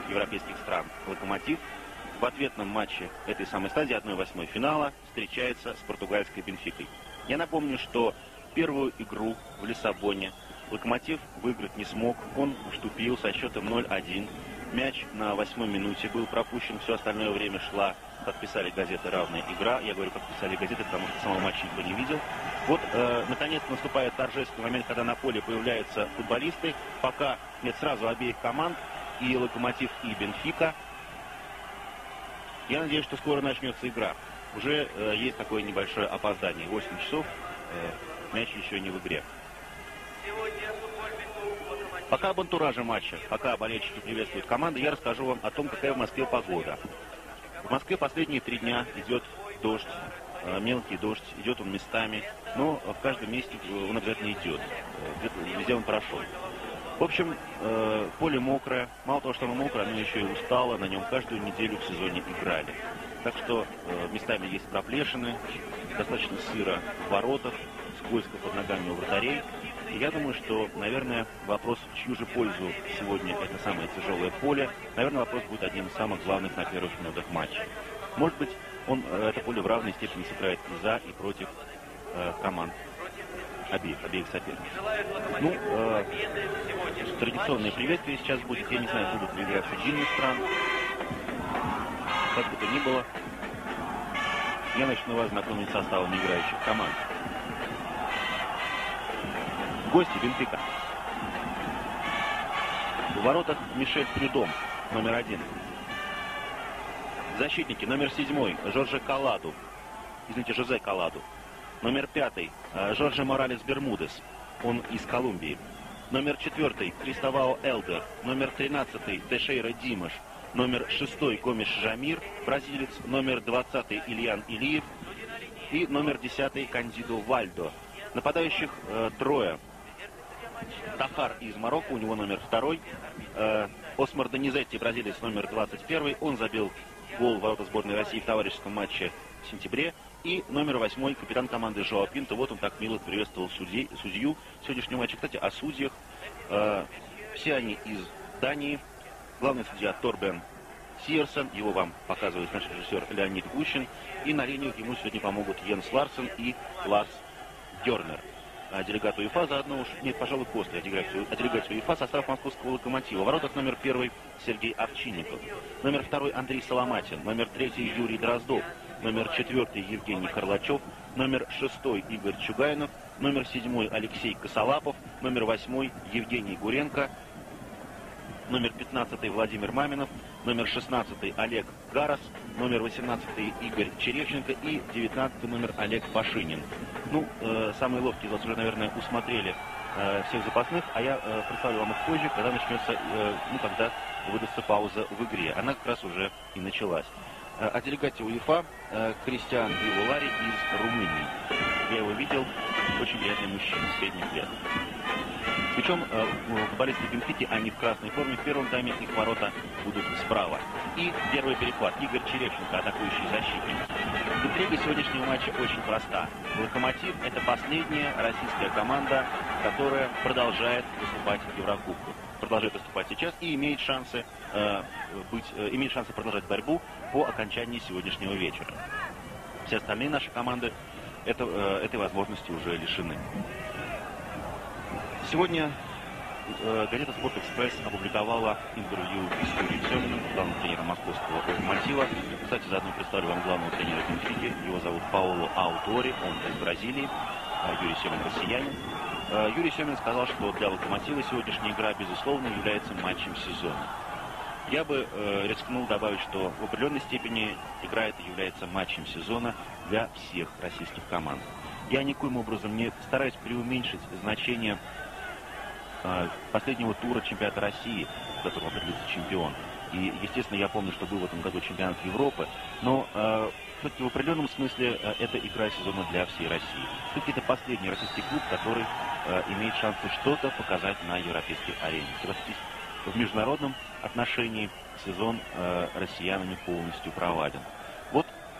европейских стран «Локомотив» в ответном матче этой самой стадии 1/8 финала встречается с португальской «Бенфикой». Я напомню, что первую игру в Лиссабоне «Локомотив» выиграть не смог, он уступил со счетом 0-1. Мяч на 8-й минуте был пропущен, все остальное время шла, как писали газеты, равная игра. Я говорю, как писали газеты, потому что самого матча никто не видел. Вот, наконец, наступает торжественный момент, когда на поле появляются футболисты. Пока нет сразу обеих команд, и «Локомотив», и «Бенфика». Я надеюсь, что скоро начнется игра. Уже есть такое небольшое опоздание. 8 часов, мяч еще не в игре. Пока об антураже матча, пока болельщики приветствуют команды, я расскажу вам о том, какая в Москве погода. В Москве последние 3 дня идет дождь, мелкий дождь, идет он местами, но в каждом месте он обязательно идет, везде он прошел. В общем, поле мокрое, мало того, что оно мокрое, оно еще и устало, на нем каждую неделю в сезоне играли. Так что местами есть проплешины, достаточно сыро в воротах, скользко под ногами у вратарей. И я думаю, что, наверное, вопрос, в чью же пользу сегодня это самое тяжелое поле, наверное, вопрос будет одним из самых главных на первых минутах матча. Может быть, это поле в равной степени сыграет и за, и против команд обеих соперников. Ну, традиционное приветствие сейчас будет. Я не знаю, будут ли играть гимны стран. Как бы то ни было, я начну вас знакомить с составом играющих команд. Гости «Бенфика». В воротах Мишель Прюдом, номер 1. Защитники: номер 7 Жозе Каладу. Номер 5 Жорже Моралес Бермудес, он из Колумбии. Номер 4 Кристовао Элдер. Номер 13 Тешейра Димаш. Номер 6 Гомеш Жамир, бразилец. Номер 20 Ильян Илиев. И номер 10 Кандидо Вальдо. Нападающих трое. Тахар из Марокко, у него номер 2. Осмар Донизетти, бразилец, номер 21. Он забил гол в ворота сборной России в товарищеском матче в сентябре. И номер 8 капитан команды Жоао Пинто. Вот он так мило приветствовал судью сегодняшнего матча. Кстати, о судьях. Все они из Дании. Главный судья Торбен Сиерсон. Его вам показывает наш режиссер Леонид Гущин. И на линиях ему сегодня помогут Йенс Ларсен и Ларс Гернер. Делегат УЕФА заодно уж, нет, пожалуй, после делегации УЕФА состав московского «Локомотива». В воротах номер 1 Сергей Овчинников, номер 2 Андрей Соломатин, номер 3 Юрий Дроздов, номер 4 Евгений Харлачев, номер 6 Игорь Чугайнов, номер 7 Алексей Косолапов, номер 8 Евгений Гуренко, номер 15 Владимир Маминов, номер 16 Олег Гарас, номер 18 Игорь Черевченко и 19 номер Олег Пашинин. Ну, самые ловкие из вас уже, наверное, усмотрели всех запасных, а я представлю вам их позже, когда начнется, когда выдастся пауза в игре. Она как раз уже и началась. О делегате УЕФА Кристиан Виволари из Румынии. Я его видел, очень приятный мужчина, средних лет. Причем футболисты Бенфики, они в красной форме. В первом тайме их ворота будут справа. И первый перехват. Игорь Черевченко, атакующий защитник. Интрига сегодняшнего матча очень проста. «Локомотив» — это последняя российская команда, которая продолжает выступать в Еврокубках. Продолжает выступать сейчас и имеет шансы продолжать борьбу по окончании сегодняшнего вечера. Все остальные наши команды этой возможности уже лишены. Сегодня газета «Спорт-Экспресс» опубликовала интервью с Юрием Семиным, главным тренером московского «Локомотива». Кстати, заодно представлю вам главного тренера Бенфики. Его зовут Паоло Аутори, он из Бразилии. Юрий Семин россиянин. Юрий Семин сказал, что для «Локомотива» сегодняшняя игра, безусловно, является матчем сезона. Я бы рискнул добавить, что в определенной степени игра эта является матчем сезона для всех российских команд. Я никоим образом не стараюсь преуменьшить значение последнего тура чемпионата России, в котором определился чемпион. И, естественно, я помню, что был в этом году чемпионат Европы, но все-таки в определенном смысле это игра сезона для всей России. Все-таки это последний российский клуб, который имеет шансы что-то показать на европейской арене. Согласитесь, в международном отношении сезон россиянами полностью провален. Вот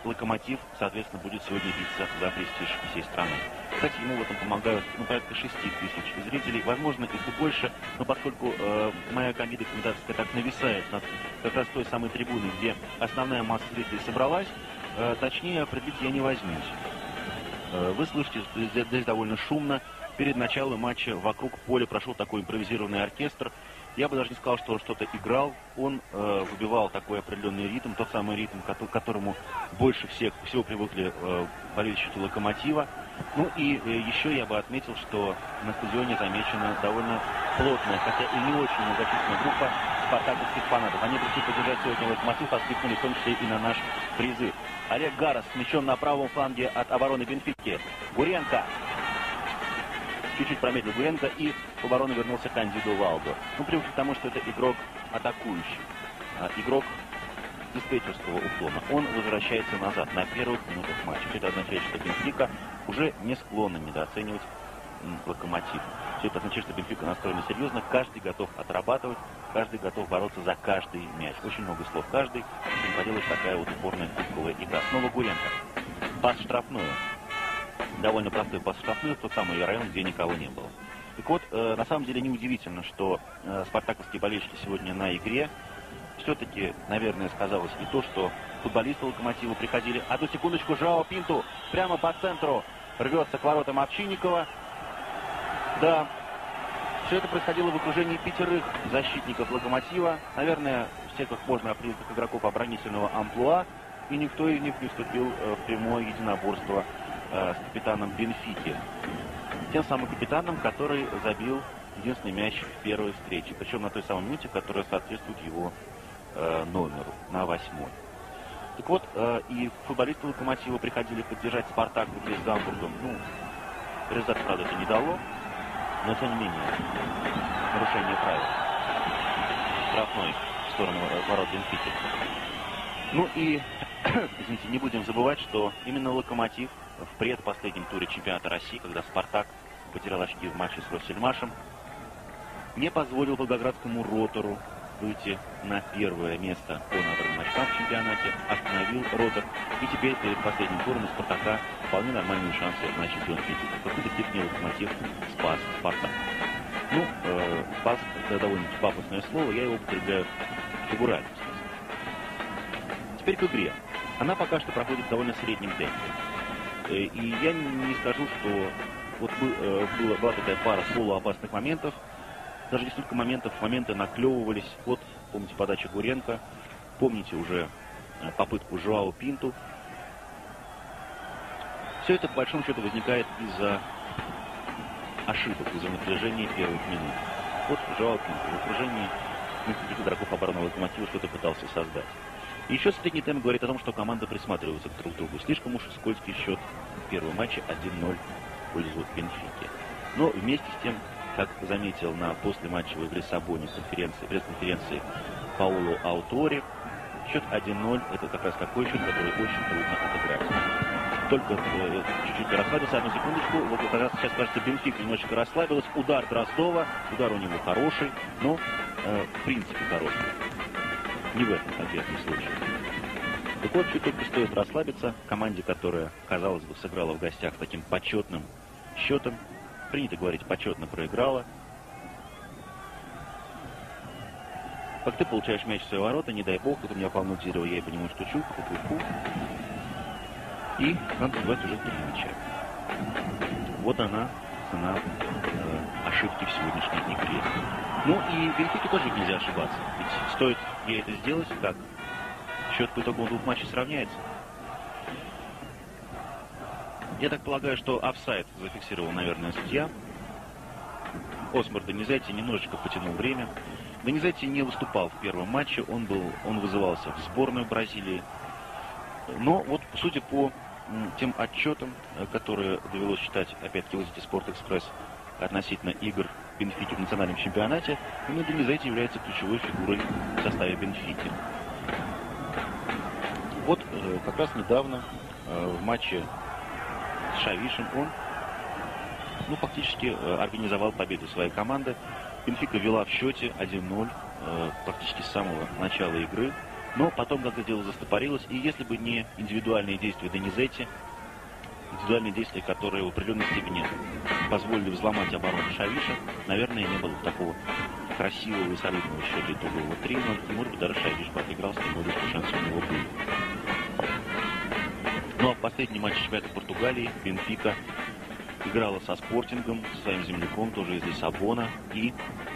Локомотив, соответственно, будет сегодня биться за престиж всей страны. Кстати, ему в этом помогают порядка 6 тысяч зрителей, возможно, их и больше, но поскольку моя команда комментаторская так нависает над как раз той самой трибуной, где основная масса зрителей собралась, точнее определить я не возьмусь. Вы слышите, здесь довольно шумно. Перед началом матча вокруг поля прошел такой импровизированный оркестр. Я бы даже не сказал, что он что-то играл. Он выбивал такой определенный ритм, тот самый ритм, к которому больше всего привыкли болельщики Локомотива. Ну и еще я бы отметил, что на стадионе замечена довольно плотная, хотя и не очень многочисленная группа спартаковских фанатов. Они пришли поддержать сегодня Локомотив, откликнули в том числе и на наш призыв. Олег Гарас с мячом на правом фланге от обороны Бенфики. Гуренко. Чуть-чуть промедлил Гуренко, и в оборону вернулся Кандидо Валдо. Ну, привыкли к тому, что это игрок атакующий, игрок диспетчерского уклона. Он возвращается назад на первых минутах матча. Это означает, что Бенфика уже не склонна недооценивать Локомотив. Все это означает, что Бенфика настроена серьезно, каждый готов отрабатывать, каждый готов бороться за каждый мяч. Очень много слов каждый, что поделаешь, такая вот упорная кубковая игра. Снова Гуренко. Пас в штрафную. Довольно простой пас в штрафную, в тот самый район, где никого не было. Так вот, на самом деле неудивительно, что спартаковские болельщики сегодня на игре. Все-таки, наверное, сказалось и то, что футболисты Локомотива приходили. Одну секундочку, Жоао Пинту прямо по центру рвется к воротам Овчинникова. Да, все это происходило в окружении 5 защитников Локомотива. Наверное, всех их можно определить как игроков оборонительного амплуа. И никто из них не вступил в прямое единоборство с капитаном Бенфики. Тем самым капитаном, который забил единственный мяч в первой встрече. Причем на той самой минуте, которая соответствует его номеру, на 8-й. Так вот, и футболисты Локомотива приходили поддержать Спартак в игре с Гамбургом. Ну, результат, правда, это не дало, но тем не менее, нарушение правил. Штрафной в сторону ворот Бенфики. Ну и, извините, не будем забывать, что именно Локомотив в предпоследнем туре чемпионата России, когда Спартак потерял очки в матче с Россельмашем, не позволил волгоградскому Ротору выйти на первое место по набранным очкам в чемпионате, остановил Ротор, и теперь перед последним туром у Спартака вполне нормальные шансы на чемпионский титул. В какой-то степени Локомотив спас Спартак. Ну, спас — это довольно-таки пафосное слово, я его употребляю фигурально. Теперь к игре. Она пока что проходит в довольно среднем темпе. И я не скажу, что вот была такая пара полуопасных моментов. Даже несколько моменты наклевывались. Вот, помните, подача Гуренко. Помните уже попытку Жоао Пинту. Все это, по большому счету, возникает из-за ошибок, из-за напряжения первых минут. Вот Жоао Пинту в окружении нескольких игроков обороны Локомотива что-то пытался создать. И еще средний темп говорит о том, что команда присматривается друг к другу. Слишком уж скользкий счет в первом матче 1-0 в пользу Бенфики. Но вместе с тем, как заметил на послематчевой в Лиссабоне пресс-конференции Пауло Аутори, счет 1-0 это как раз такой счет, который очень трудно отыграть. Только чуть-чуть расслабился, одну секундочку. Вот как раз сейчас, кажется, Бенфика немножечко расслабилась. Удар Дроздова, удар у него хороший, но в принципе хороший. Не в этом конкретном случае. Так вот, чуть только стоит расслабиться. Команде, которая, казалось бы, сыграла в гостях с таким почетным счетом, принято говорить, почетно проиграла. Как ты получаешь мяч в свои ворота, не дай бог, тут у меня полно дерева, я и по нему стучу, и надо забивать уже 3 мяча. Вот она, цена ошибки в сегодняшней игре. Ну и Бенфике тоже нельзя ошибаться. Ведь стоит ей это сделать, как счет по итогам 2 матчей сравняется. Я так полагаю, что офсайд зафиксировал, наверное, судья. Осмар Донизетти немножечко потянул время. Донизетти не выступал в первом матче, он вызывался в сборную Бразилии. Но вот, судя по тем отчетам, которые довелось читать, опять-таки, в газете «Спорт-Экспресс» относительно игр Бенфики в национальном чемпионате, именно Донизетти является ключевой фигурой в составе Бенфики. Вот как раз недавно в матче с Шавишем он фактически организовал победу своей команды. Бенфика вела в счете 1-0 практически с самого начала игры. Но потом, когда дело застопорилось, и если бы не индивидуальные действия Донизетти, индивидуальные действия, которые в определенной степени позволили взломать оборону Шавиша, наверное, не было такого красивого и солидного счета итогового 3-0, и, может быть, даже Шавиш бы отыгрался, тем более, что шансы у него были. Ну, а в последний матч чемпионата Португалии Бенфика играла со Спортингом, со своим земляком, тоже из Лиссабона, и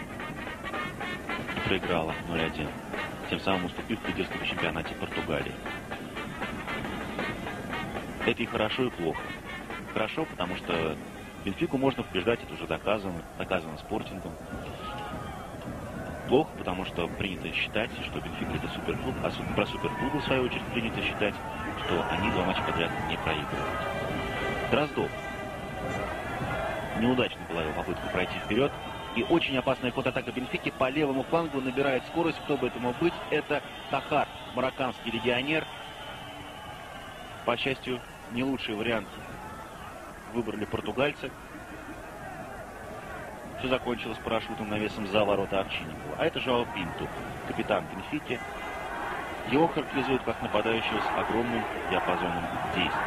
проиграла 0-1, тем самым уступив в лидерстве в чемпионате Португалии. Это и хорошо, и плохо. Хорошо, потому что Бенфику можно побеждать, это уже доказано Спортингом. Плохо, потому что принято считать, что Бенфика это суперклуб, а про суперклубы, в свою очередь, принято считать, что они 2 матча подряд не проигрывают. Дроздов. Неудачно была его попытка пройти вперед. И очень опасная контратака Бенфики по левому флангу набирает скорость. Кто бы это мог быть? Это Тахар, марокканский легионер. По счастью, не лучший вариант выбрали португальцы. Все закончилось парашютом навесом за ворота Овчинникова. А это Жоао Пинту, капитан Бенфики. Его характеризуют как нападающего с огромным диапазоном действий.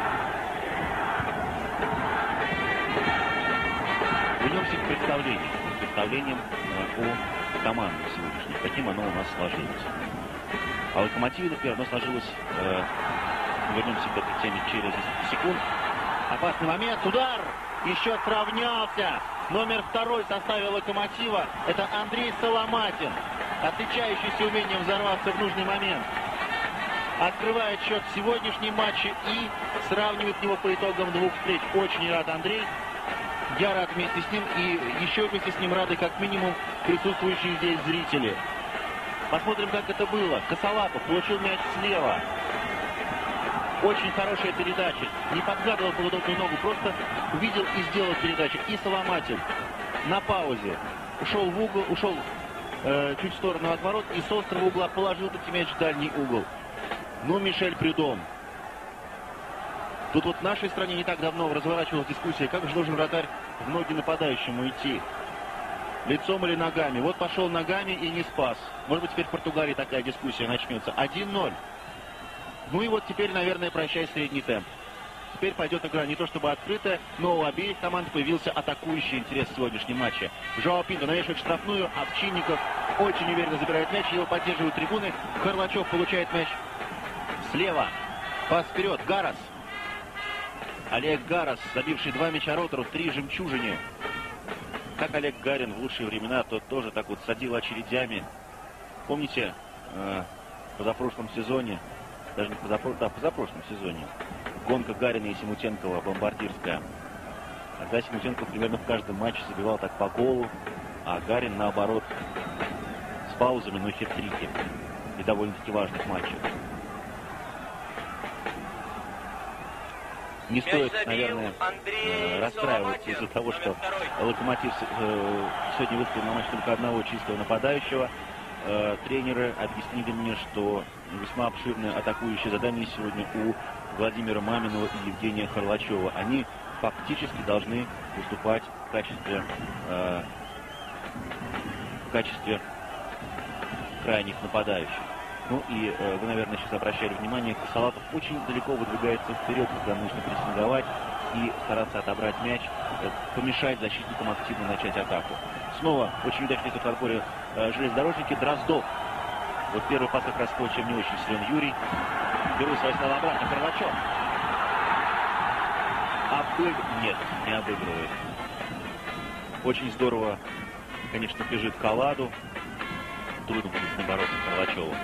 Вернемся к представлениям о команде сегодняшней. Каким оно у нас сложилось. А Локомотиве, например, оно сложилось... вернемся к этой теме через несколько секунд. Опасный момент, удар! И счет сравнялся. Номер 2 в составе Локомотива — это Андрей Соломатин, отличающийся умением взорваться в нужный момент. Открывает счет в сегодняшнем матче и сравнивает его по итогам 2 встреч. Очень рад Андрей. Я рад вместе с ним, и еще вместе с ним рады как минимум присутствующие здесь зрители. Посмотрим, как это было. Косолапов получил мяч слева. Очень хорошая передача. Не подгадывал по удобную ногу, просто увидел и сделал передачу. И Соломатин на паузе ушел в угол, ушел чуть в сторону от ворот и с острого угла положил таки мяч в дальний угол. Ну, Мишель Прюдом. Тут вот в нашей стране не так давно разворачивалась дискуссия, как же должен вратарь в ноги нападающему идти. Лицом или ногами. Вот пошел ногами и не спас. Может быть, теперь в Португалии такая дискуссия начнется. 1-0. Ну и вот теперь, наверное, прощай средний темп. Теперь пойдет игра не то чтобы открытая, но у обеих команд появился атакующий интерес в сегодняшнем матче. Жоао Пинто навешивает штрафную, Овчинников очень уверенно забирает мяч, его поддерживают трибуны. Харлачев получает мяч слева. Пас вперед, Гарас. Олег Гарас, забивший 2 мяча Ротору в 3 жемчужине. Как Олег Гарин в лучшие времена, тот тоже так вот садил очередями. Помните, в позапрошлом сезоне, даже не в позапрошлом сезоне, гонка Гарина и Симутенкова бомбардирская. Тогда Симутенков примерно в каждом матче забивал так по голу, а Гарин, наоборот, с паузами, но хет-трики и довольно-таки важных матчах. Не стоит, наверное, расстраиваться из-за того, что Локомотив сегодня выставил на матч только одного чистого нападающего. Тренеры объяснили мне, что весьма обширное атакующее задание сегодня у Владимира Маминова и Евгения Харлачева. Они фактически должны выступать в качестве крайних нападающих. Ну и вы, наверное, сейчас обращали внимание, Косолапов очень далеко выдвигается вперед, когда нужно прессинговать и стараться отобрать мяч, помешать защитникам активно начать атаку. Снова очень удачный в отборе железнодорожники. Дроздов. Вот первый пас как раз то, чем не очень силен Юрий. Беру свои слова обратно. Харлачев. Нет, не обыгрывает. Очень здорово, конечно, бежит к Аладу. Трудно будет с ним бороться Харлачеву.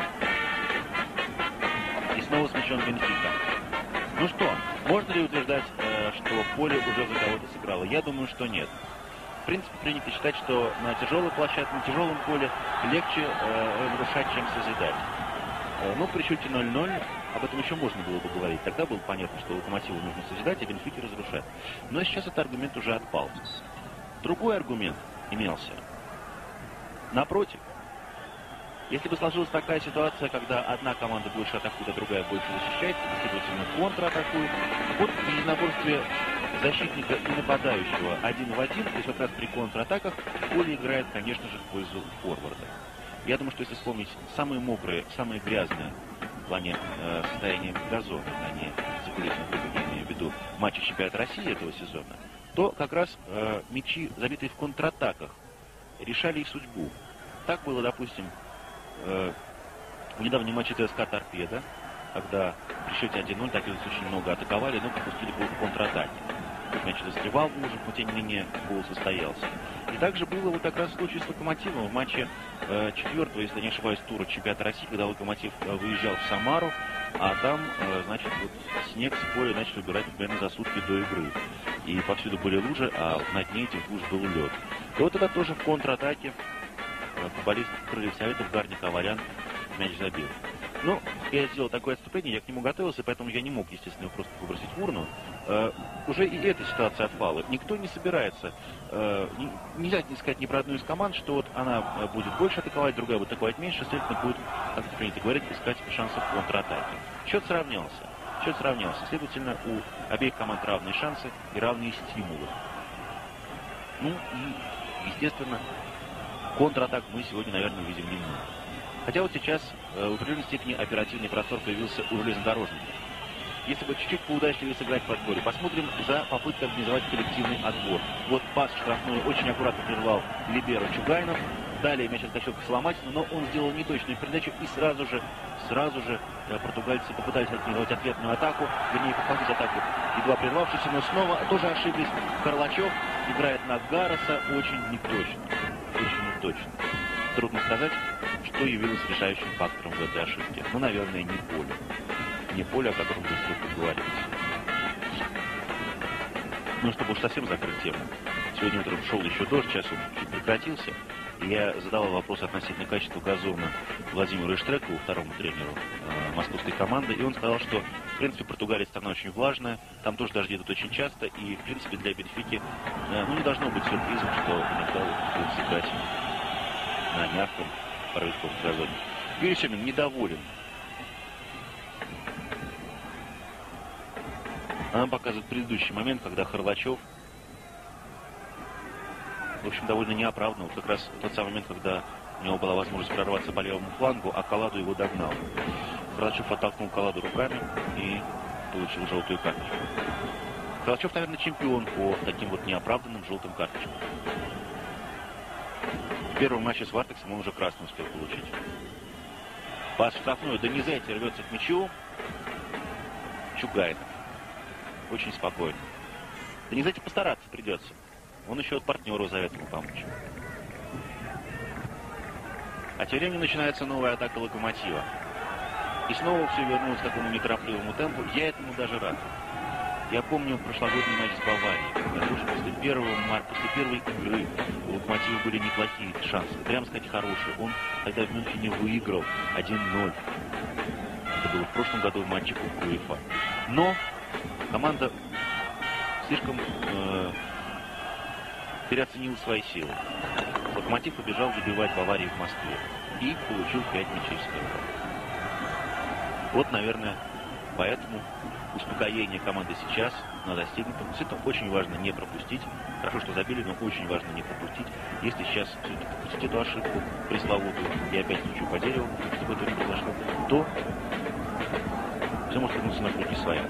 И снова смещен Бенфика. Ну что, можно ли утверждать, что поле уже за кого-то сыграло? Я думаю, что нет. В принципе, принято считать, что на тяжелой площадке, на тяжелом поле легче разрушать, чем созидать. Ну, при счете 0-0 об этом еще можно было бы говорить. Тогда было понятно, что Локомотиву нужно созидать, а Бенфике разрушать. Но сейчас этот аргумент уже отпал. Другой аргумент имелся. Напротив, если бы сложилась такая ситуация, когда одна команда больше атакует, а другая больше защищается, следовательно, контратакует, вот в единоборстве защитника и нападающего 1 в 1, то есть как раз при контратаках поле играет, конечно же, в пользу форварда. Я думаю, что если вспомнить самые мокрые, самые грязные в плане состояния газона, а не закулисных выгод, я имею в виду, матчи чемпионата России этого сезона, то как раз мячи, забитые в контратаках, решали их судьбу. Так было, допустим, в недавнем матче ТСК «Торпедо», когда при счете 1-0 так очень много атаковали, но пропустили гол в контратаке. Мяч застревал в лужах, но тем не менее гол состоялся. И также было вот как раз в случае с «Локомотивом» в матче 4-го, если не ошибаюсь, тура чемпионата России, когда «Локомотив» выезжал в Самару, а там, значит, вот снег с поля начали убирать примерно за сутки до игры. И повсюду были лужи, а на дне этих луж был лед. И вот это тоже в контратаке футболист Крыльев Советов Гарник Аварян мяч забил. Ну, я сделал такое отступление, я к нему готовился, поэтому я не мог, естественно, его просто выбросить в урну. Уже и эта ситуация отпала. Никто не собирается, нельзя не сказать ни про одну из команд, что вот она будет больше атаковать, другая будет атаковать меньше, следовательно, будет, как это принято говорить, искать шансы в контратаке. Счет сравнялся. Следовательно, у обеих команд равные шансы и равные стимулы. Ну и, естественно, контратак мы сегодня, наверное, увидим немного. Хотя вот сейчас в определенной степени оперативный простор появился у железнодорожников. Если бы чуть-чуть поудачливее сыграть в подборе, посмотрим за попыткой организовать коллективный отбор. Вот пас в штрафную очень аккуратно прервал либеро Чугайнов. Далее мяч отскочил к Соломатину, но он сделал неточную передачу, и сразу же португальцы попытались организовать ответную атаку, вернее, подхватить атаку, едва прервавшись, но снова тоже ошиблись. Харлачев играет на Гароса очень неточно. Трудно сказать, что явилось решающим фактором в этой ошибке. Ну, наверное, не поле. Не поле, о котором здесь только говорилось. Ну, чтобы уж совсем закрыть тему. Сегодня утром шел еще дождь, сейчас он чуть прекратился. И я задавал вопрос относительно качества газона Владимиру Иштрекову, второму тренеру московской команды. И он сказал, что, в принципе, Португалия страна очень влажная. Там тоже дожди идут очень часто. И, в принципе, для Бенфики не должно быть сюрпризом, что иногда будут сыграть на мягком порывистом газоне. Юрий Семин недоволен. Она показывает предыдущий момент, когда Харлачев, в общем, довольно неоправданно. Вот как раз тот самый момент, когда у него была возможность прорваться по левому флангу, а Каладу его догнал. Харлачев оттолкнул Каладу руками и получил желтую карточку. Харлачев, наверное, чемпион по таким вот неоправданным желтым карточкам. В первом матче с Вартексом он уже красный успел получить. Пас в штрафную. Донизайте рвется к мячу. Чугайнов. Очень спокойно. Донизайте постараться придется. Он еще от партнера зовет ему помочь. А тем временем начинается новая атака Локомотива. И снова все вернулось к такому неторопливому темпу. Я этому даже рад. Я помню прошлогодний матч с Баварией. Когда уже после первой игры у Локомотива были неплохие шансы. Прямо сказать, хорошие. Он тогда в Мюнхене выиграл 1-0. Это было в прошлом году в матче Кубка УЕФА. Но команда слишком переоценила свои силы. Локомотив побежал забивать Баварии в Москве. И получил 5 мячей в первом. Вот, наверное, поэтому успокоение команды сейчас на достигнутом. Это очень важно не пропустить. Хорошо, что забили, но очень важно не пропустить. Если сейчас все-таки допустить эту ошибку пресловутую, я опять стучу по дереву, чтобы этого не произошло, то все может вернуться на круги своя.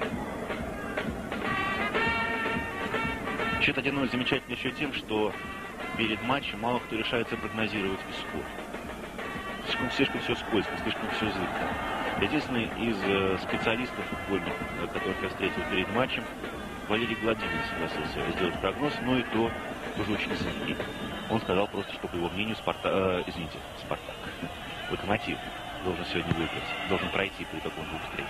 Счет 1-0 замечательно еще тем, что перед матчем мало кто решается прогнозировать исход. Слишком все скользко, слишком все зыбко. Единственный из специалистов футбольных, которых я встретил перед матчем, Валерий Гладилин согласился сделать прогноз, но и то тоже очень зыбкий. Он сказал просто, что, по его мнению, Спартак, Локомотив должен сегодня выиграть, должен пройти при таком двух встреч.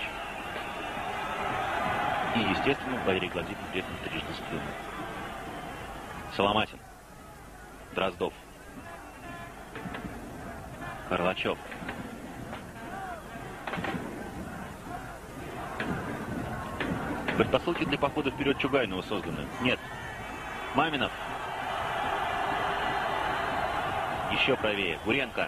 И, естественно, Валерий Гладилин при этом трижды сплюнул. Соломатин, Дроздов, Харлачев. Предпосылки для похода вперед Чугайнова созданы. Нет. Маминов. Еще правее. Гуренко.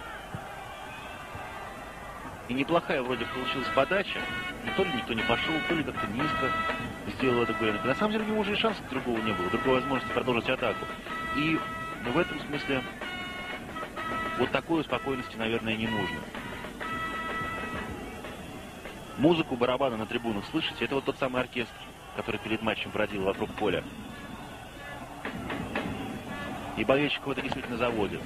И неплохая вроде получилась подача. Но то ли никто не пошел, то ли как-то низко сделал это Гуренко. На самом деле у него уже и шанса другого не было. Другой возможности продолжить атаку. И в этом смысле Вот такой спокойности, наверное, не нужно. Музыку барабана на трибунах слышите? Это вот тот самый оркестр, который перед матчем бродил вокруг поля. И болельщиков это действительно заводит.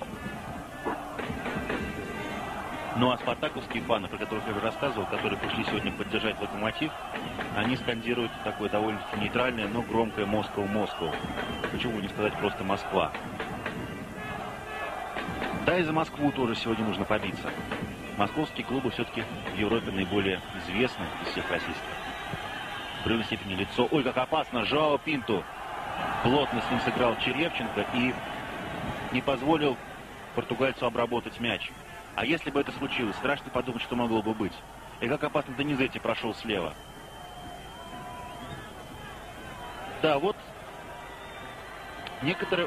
Ну а спартаковские фаны, про которых я уже рассказывал, которые пришли сегодня поддержать Локомотив, они скандируют такое довольно-таки нейтральное, но громкое «Москва, Москва». Почему не сказать просто «Москва»? Да, и за Москву тоже сегодня нужно побиться. Московские клубы все-таки в Европе наиболее известны из всех российских. В определенной степени лицо. Ой, как опасно! Жоао Пинто плотно с ним сыграл Черевченко и не позволил португальцу обработать мяч. А если бы это случилось, страшно подумать, что могло бы быть. И как опасно Донизетти прошел слева. Да, вот некоторая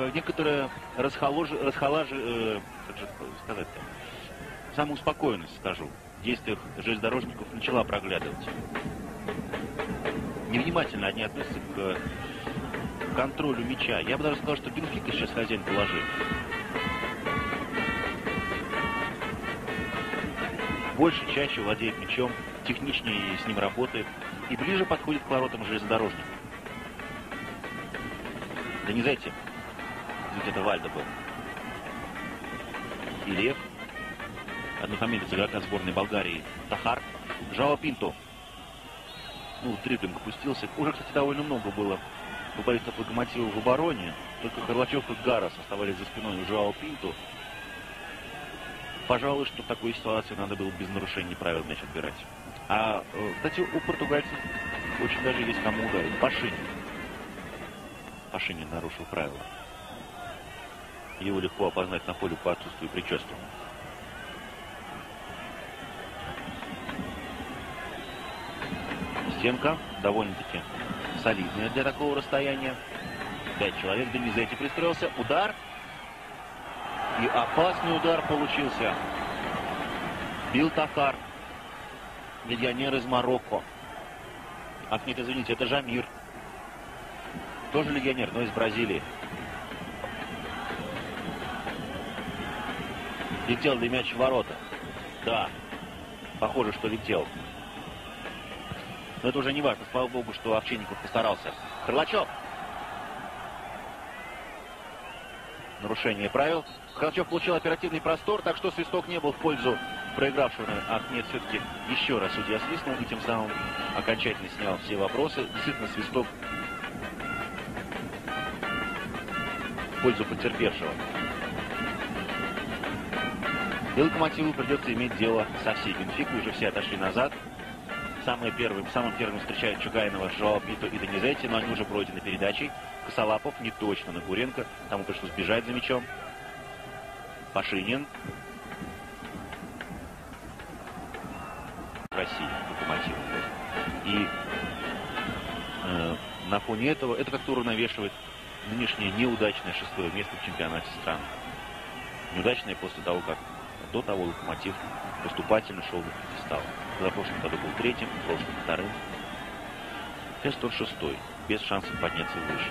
самоуспокоенность, скажу, в действиях железнодорожников начала проглядывать. Невнимательно они относятся к контролю мяча. Я бы даже сказал, что Бенфика сейчас хозяин положил. Больше, чаще владеет мячом, техничнее с ним работает и ближе подходит к воротам железнодорожников. Да не зайти. Ведь это Вальдо был. Илиев. Однофамилец игрока сборной Болгарии. Тахар. Жоао Пинто. Ну, дриблинг опустился. Уже, кстати, довольно много было футболистов Локомотива в обороне. Только Горлачев и Гарас оставались за спиной у Жоао Пинто. Пожалуй, что в такой ситуации надо было без нарушений правил мяч отбирать. А, кстати, у португальцев очень даже есть кому ударить. Пашинин нарушил правила. Его легко опознать на поле по отсутствию прически. Стенка довольно-таки солидная для такого расстояния. 5 человек. Донизетти пристроился. Удар. И опасный удар получился. Бил Тахар. Легионер из Марокко. Ах, нет, извините, это Жамир. Тоже легионер, но из Бразилии. Летел ли мяч в ворота? Да. Похоже, что летел. Но это уже не важно. Слава богу, что Овчинников постарался. Крылачев. Нарушение правил. Крылачев получил оперативный простор, так что свисток не был в пользу проигравшего. Ах, нет, все-таки еще раз судья свистнул и тем самым окончательно снял все вопросы. Действительно, свисток в пользу потерпевшего. И Локомотиву придется иметь дело со всей Бенфикой. Уже все отошли назад. Самым первым встречают Чугайнова, Жоао Пинто и Донизетти, но они уже пройдены передачей. Косолапов не точно на Гуренко. Тому пришлось бежать за мячом. Пашинин. России, Локомотив. И на фоне этого это как-то уравновешивает нынешнее неудачное 6-е место в чемпионате страны. Неудачное после того, как до того Локомотив поступательно шел на пьедестал. В прошлом году был 3-м, в прошлом 2-м. Сейчас тот 6-й, без шансов подняться выше.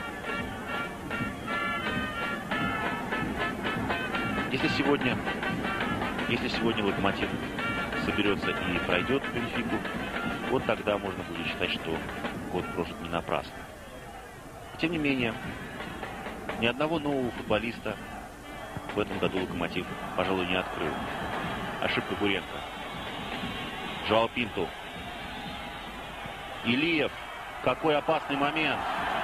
Если сегодня Локомотив соберется и пройдет Бенфику, вот тогда можно будет считать, что год прожит не напрасно. Тем не менее, ни одного нового футболиста в этом году Локомотив, пожалуй, не открыл. Ошибка Гуренко. Жоао Пинто. Илиев. Какой опасный момент.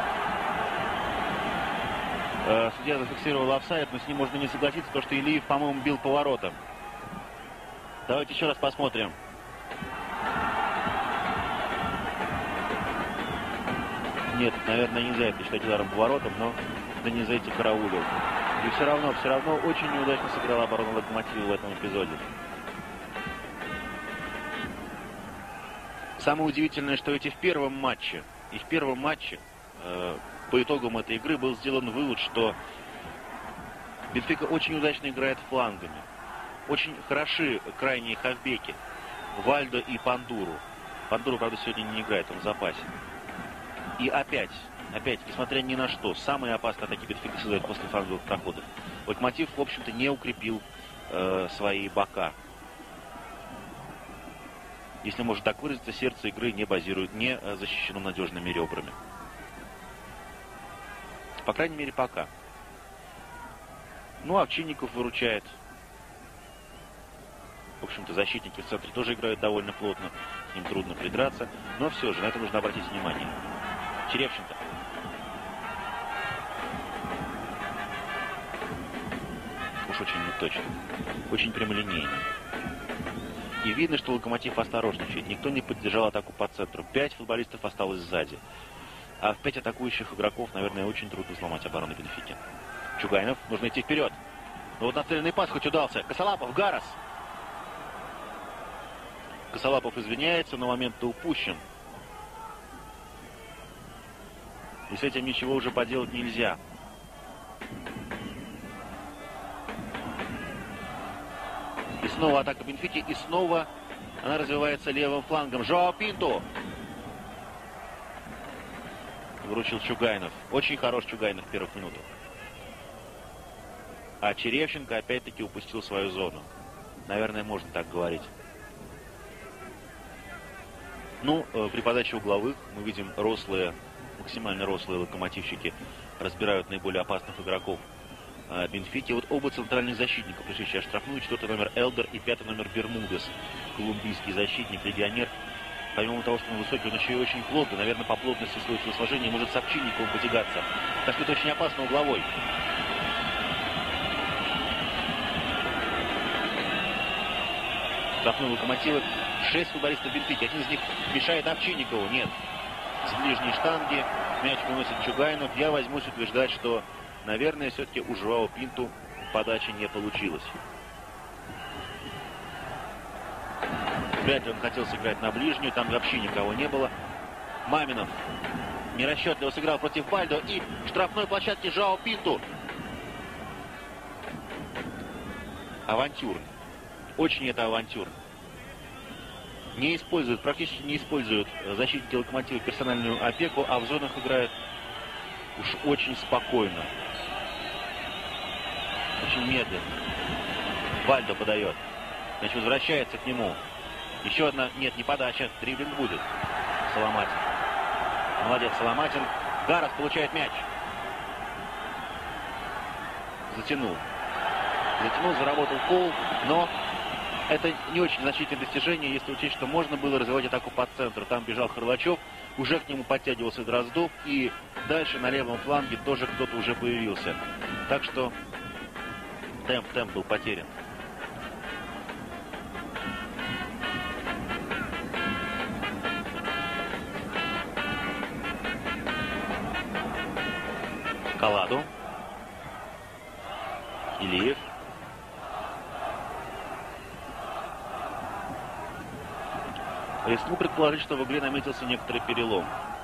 Судья зафиксировал офсайд, но с ним можно не согласиться, потому что Илиев, по-моему, бил по воротам. Давайте еще раз посмотрим. Нет, наверное, нельзя это считать ударом по воротам, но Донизетти караулил. И все равно очень неудачно сыграла оборона Локомотива в этом эпизоде. Самое удивительное, что в первом матче, по итогам этой игры был сделан вывод, что Бенфика очень удачно играет флангами. Очень хороши крайние хавбеки. Вальдо и Пандуру. Пандуру, правда, сегодня не играет, он в запасе. И опять, несмотря ни на что, самые опасные атаки Бенфика создают после фланговых проходов. Локомотив, в общем-то, не укрепил свои бока. Если можно так выразиться, сердце игры не защищено надежными ребрами. По крайней мере, пока. Ну, Овчинников выручает. В общем-то, защитники в центре тоже играют довольно плотно. К ним трудно придраться. Но все же, на это нужно обратить внимание. Черевченко. Уж очень неточно. Очень прямолинейно. И видно, что Локомотив осторожничает. Никто не поддержал атаку по центру. 5 футболистов осталось сзади. А в 5 атакующих игроков, наверное, очень трудно сломать оборону Бенфики. Чугайнов. Нужно идти вперед. Но вот нацеленный пас хоть удался. Косолапов. Гарас. Косолапов извиняется, но момент-то упущен. И с этим ничего уже поделать нельзя. И снова атака Бенфики. И снова она развивается левым флангом. Жоао Пинто. Выручил Чугайнов. Очень хорош Чугайнов в первых минутах. А Черевченко опять-таки упустил свою зону. Наверное, можно так говорить. Ну, при подаче угловых мы видим максимально рослые локомотивщики разбирают наиболее опасных игроков Бенфики. Вот оба центральных защитника, пришедшие штрафную, 4-й номер Элдер и 5-й номер Бермудес. Колумбийский защитник, легионер. Помимо того, что он высокий, он еще и очень плотный. Наверное, по плотности своего телосложения может с Овчинниковым потягаться. Так что это очень опасно угловой. Штрафной Локомотива. 6 футболистов Бенфики. Один из них мешает Овчинникову. Нет. С ближней штанги мяч выносит Чугайнов. Я возьмусь утверждать, что, наверное, все-таки у Жоао Пинту подача не получилась. Вряд ли он хотел сыграть на ближнюю. Там вообще никого не было. Маминов нерасчетливо сыграл против Бальдо. И в штрафной площадке Жоао Пинту. Авантюрно. Очень это авантюрно. Практически не используют защитники Локомотива персональную опеку, а в зонах играют уж очень спокойно. Очень медленно. Бальдо подает. Значит, возвращается к нему. Еще одна, нет, не подача, дриблинг будет. Соломатин. Молодец, Соломатин. Гарас получает мяч. Затянул, заработал фол, но это не очень значительное достижение, если учесть, что можно было развивать атаку по центру. Там бежал Харлачев, уже к нему подтягивался Дроздов, и дальше на левом фланге тоже кто-то уже появился. Так что темп был потерян. Каладу. Илиев. Рискну предположить, что в игре наметился некоторый перелом.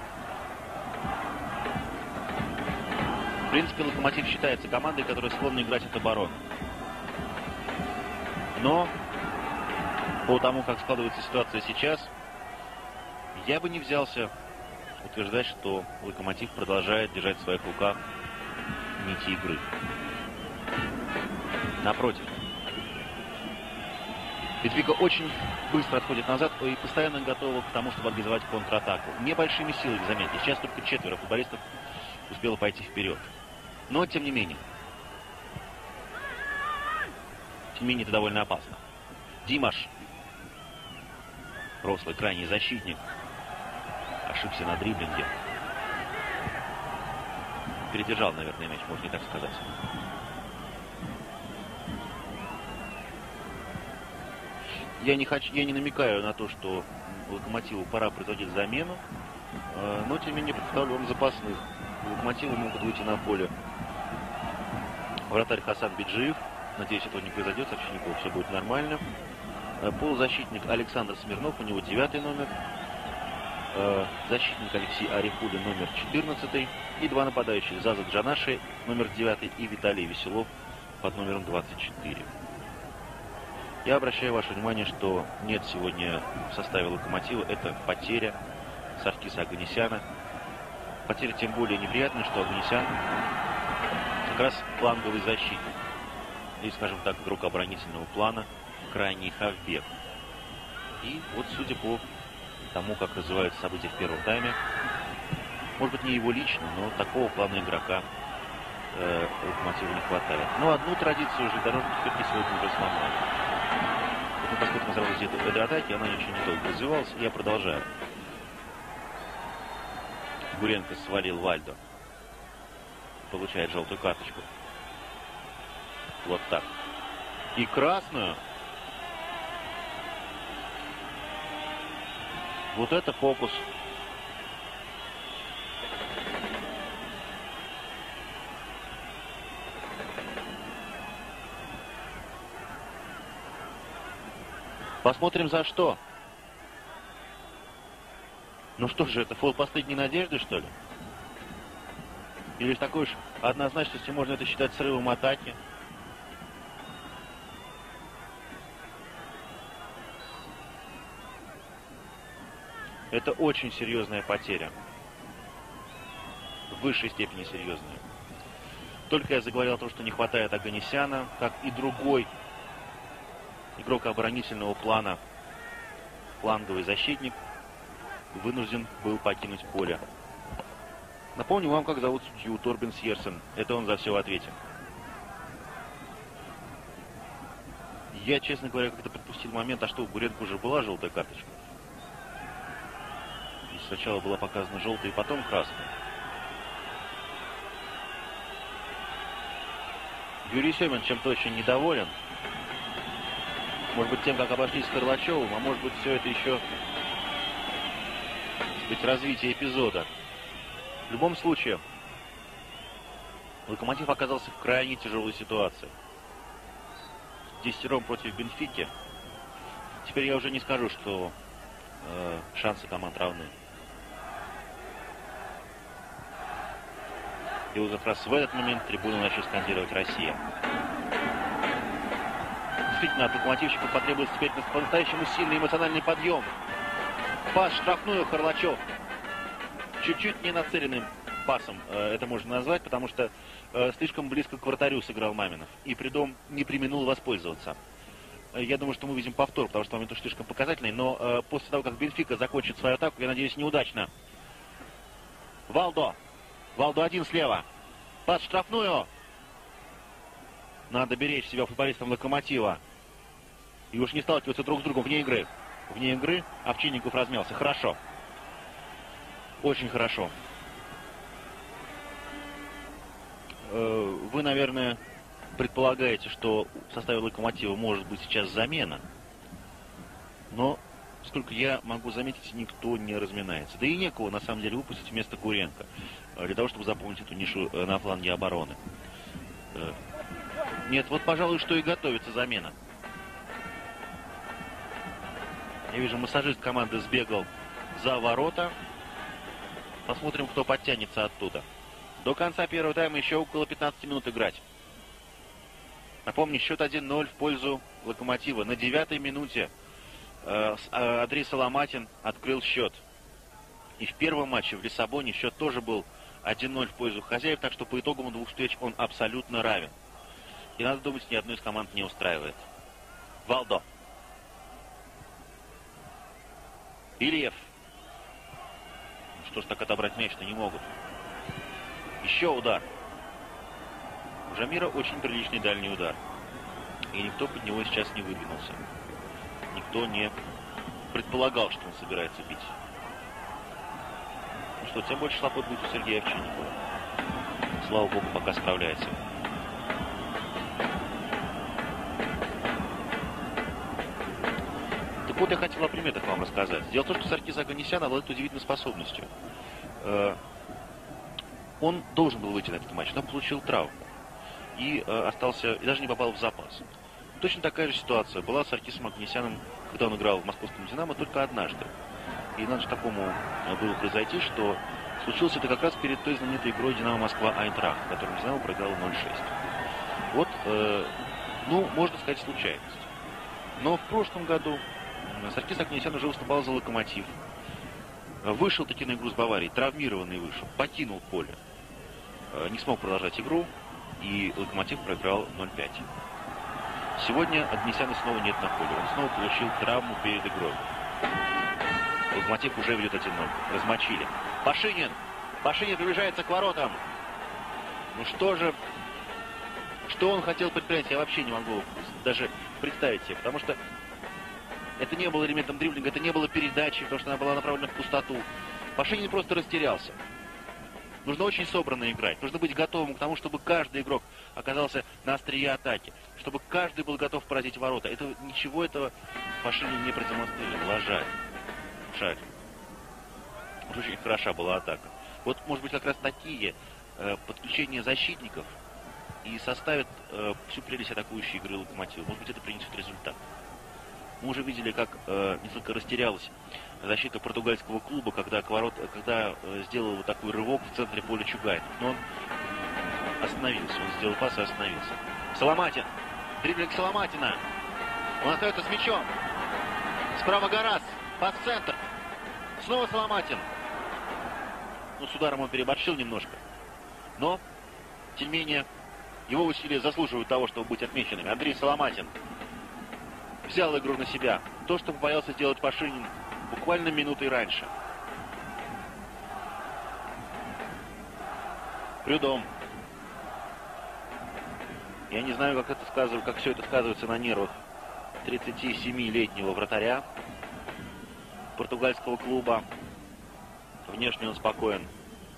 В принципе, Локомотив считается командой, которая склонна играть от обороны. Но по тому, как складывается ситуация сейчас, я бы не взялся утверждать, что Локомотив продолжает держать в своих руках нити игры. Напротив. Бенфика очень быстро отходит назад и постоянно готова к тому, чтобы организовать контратаку. Небольшими силами, заметьте. Сейчас только 4 футболистов успело пойти вперед. Но, тем не менее. Это довольно опасно. Димаш. Рослый, крайний защитник. Ошибся на дриблинге. Передержал, наверное, мяч, можно и так сказать. Я не намекаю на то, что Локомотиву пора производить замену, но тем не менее представляем запасных. Локомотивы могут выйти на поле вратарь Хасан Биджиев. Надеюсь, этого не произойдет, с Овчинниковым все будет нормально. Полузащитник Александр Смирнов, у него 9-й номер. Защитник Алексей Арифулин, номер 14. И 2 нападающих: Заза Джанаши, номер 9, и Виталий Веселов под номером 24. Я обращаю ваше внимание, что нет сегодня в составе Локомотива. Это потеря Саркиса Оганесяна. Потеря тем более неприятная, что Оганесян как раз фланговый защитник. или, скажем так, игрок оборонительного плана, крайний хавбек. И вот, судя по тому, как развиваются события в первом тайме, может быть, не его лично, но такого плана игрока Локомотиву не хватает. Но одну традицию железнодорожники все-таки сегодня уже сломали. Вот мы посмотрим сразу здесь эту контратаки, она очень недолго развивалась, и я продолжаю. Гуренко свалил Вальдо. Получает желтую карточку. Вот так. И красную. Вот это фокус. Посмотрим, за что. Ну что же, это фол последней надежды, что ли? Или с такой уж однозначностью можно это считать срывом атаки? Это очень серьезная потеря. В высшей степени серьезная. Только я заговорил о том, что не хватает Оганесяна, как и другой игрок оборонительного плана, фланговый защитник, вынужден был покинуть поле. Напомню вам, как зовут судью Торбен Сьерсен. Это он за все в ответе. Я, честно говоря, как-то пропустил момент, а что, у Гуренко уже была желтая карточка? И сначала была показана желтая, и потом красная. Юрий Семин чем-то очень недоволен. Может быть, тем, как обошлись с Харлачевым, а может быть, все это еще, так сказать, развитие эпизода. В любом случае, Локомотив оказался в крайне тяжелой ситуации. 10 против Бенфики. Теперь я уже не скажу, что шансы команд равны. И вот как раз в этот момент трибуны начали скандировать «Россия». Действительно, от локомотивщиков потребуется теперь по-настоящему сильный эмоциональный подъем. Пас в штрафную Харлачев. Чуть-чуть не нацеленным пасом это можно назвать, потому что слишком близко к вратарю сыграл Маминов. И придом не преминул воспользоваться. Я думаю, что мы увидим повтор, потому что момент уж слишком показательный. Но после того, как Бенфика закончит свою атаку, я надеюсь, неудачно. Валдо. Валдо один слева. Пас в штрафную. Надо беречь себя футболистам Локомотива. И уж не сталкиваться друг с другом вне игры. Вне игры Овчинников размялся. Хорошо. Очень хорошо. Вы, наверное, предполагаете, что в составе Локомотива может быть сейчас замена. Но, сколько я могу заметить, никто не разминается. Да и некого, на самом деле, выпустить вместо Гуренко. Для того, чтобы заполнить эту нишу на фланге обороны. Нет, вот, пожалуй, что и готовится замена. Я вижу, массажист команды сбегал за ворота. Посмотрим, кто подтянется оттуда. До конца первого тайма еще около 15 минут играть. Напомню, счет 1-0 в пользу Локомотива. На 9-й минуте Андрей Соломатин открыл счет. И в первом матче в Лиссабоне счет тоже был 1-0 в пользу хозяев, так что по итогам двух встреч он абсолютно равен. И надо думать, ни одной из команд не устраивает. Валдо. Ильев. Что ж, так отобрать мяч-то не могут. Еще удар. У Жамира очень приличный дальний удар. И никто под него сейчас не выдвинулся. Никто не предполагал, что он собирается бить. Ну что, тем больше хлопот будет у Сергея Овчинникова. Слава богу, пока справляется. Так вот, я хотел о приметах вам рассказать. Дело в том, что Саркис Оганесян обладает удивительной способностью. Он должен был выйти на этот матч, но получил травму. И остался, и даже не попал в запас. Точно такая же ситуация была с Саркисом Оганесяном, когда он играл в московском «Динамо» только однажды. И надо же такому было произойти, что случилось это как раз перед той знаменитой игрой «Динамо Москва-Айнтрахт», в котором «Динамо» проиграл 0-6. Вот, ну, можно сказать, случайность. Но в прошлом году Саркис Оганесян уже выступал за «Локомотив». Вышел таки на игру с Баварией, травмированный вышел, покинул поле. Не смог продолжать игру, и «Локомотив» проиграл 0-5. Сегодня Огнесяна снова нет на поле. Он снова получил травму перед игрой. Локомотив уже ведет 1-0. Размочили. Пашинин. Пашинин приближается к воротам. Ну что же... Что он хотел предпринять, я вообще не могу даже представить себе. Потому что это не было элементом дриблинга, это не было передачи, потому что она была направлена в пустоту. Пашинин просто растерялся. Нужно очень собранно играть. Нужно быть готовым к тому, чтобы каждый игрок оказался на острие атаки. Чтобы каждый был готов поразить ворота. Ничего этого Пашинин не продемонстрировал. Ложать. Жаль. Уж очень хороша была атака. Вот, может быть, как раз такие подключения защитников и составят всю прелесть атакующей игры Локомотива. Может быть, это принесет результат. Мы уже видели, как несколько растерялась защита португальского клуба, когда сделал вот такой рывок в центре поля Чугайнов. Но он остановился. Он сделал пас и остановился. Соломатин. Дриблинг Соломатина. Он остается с мячом. Справа Гарас. Пас в центр. Снова Соломатин. Ну, с ударом он переборщил немножко. Но, тем не менее, его усилия заслуживают того, чтобы быть отмеченными. Андрей Соломатин взял игру на себя. То, что боялся сделать Пашинин буквально минутой раньше. Прюдом. Я не знаю, как все это сказывается на нервах 37-летнего вратаря португальского клуба. Внешне он спокоен.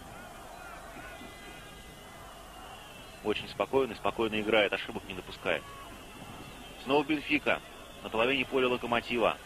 Очень спокоен и спокойно играет, ошибок не допускает. Снова Бенфика. На половине поля Локомотива.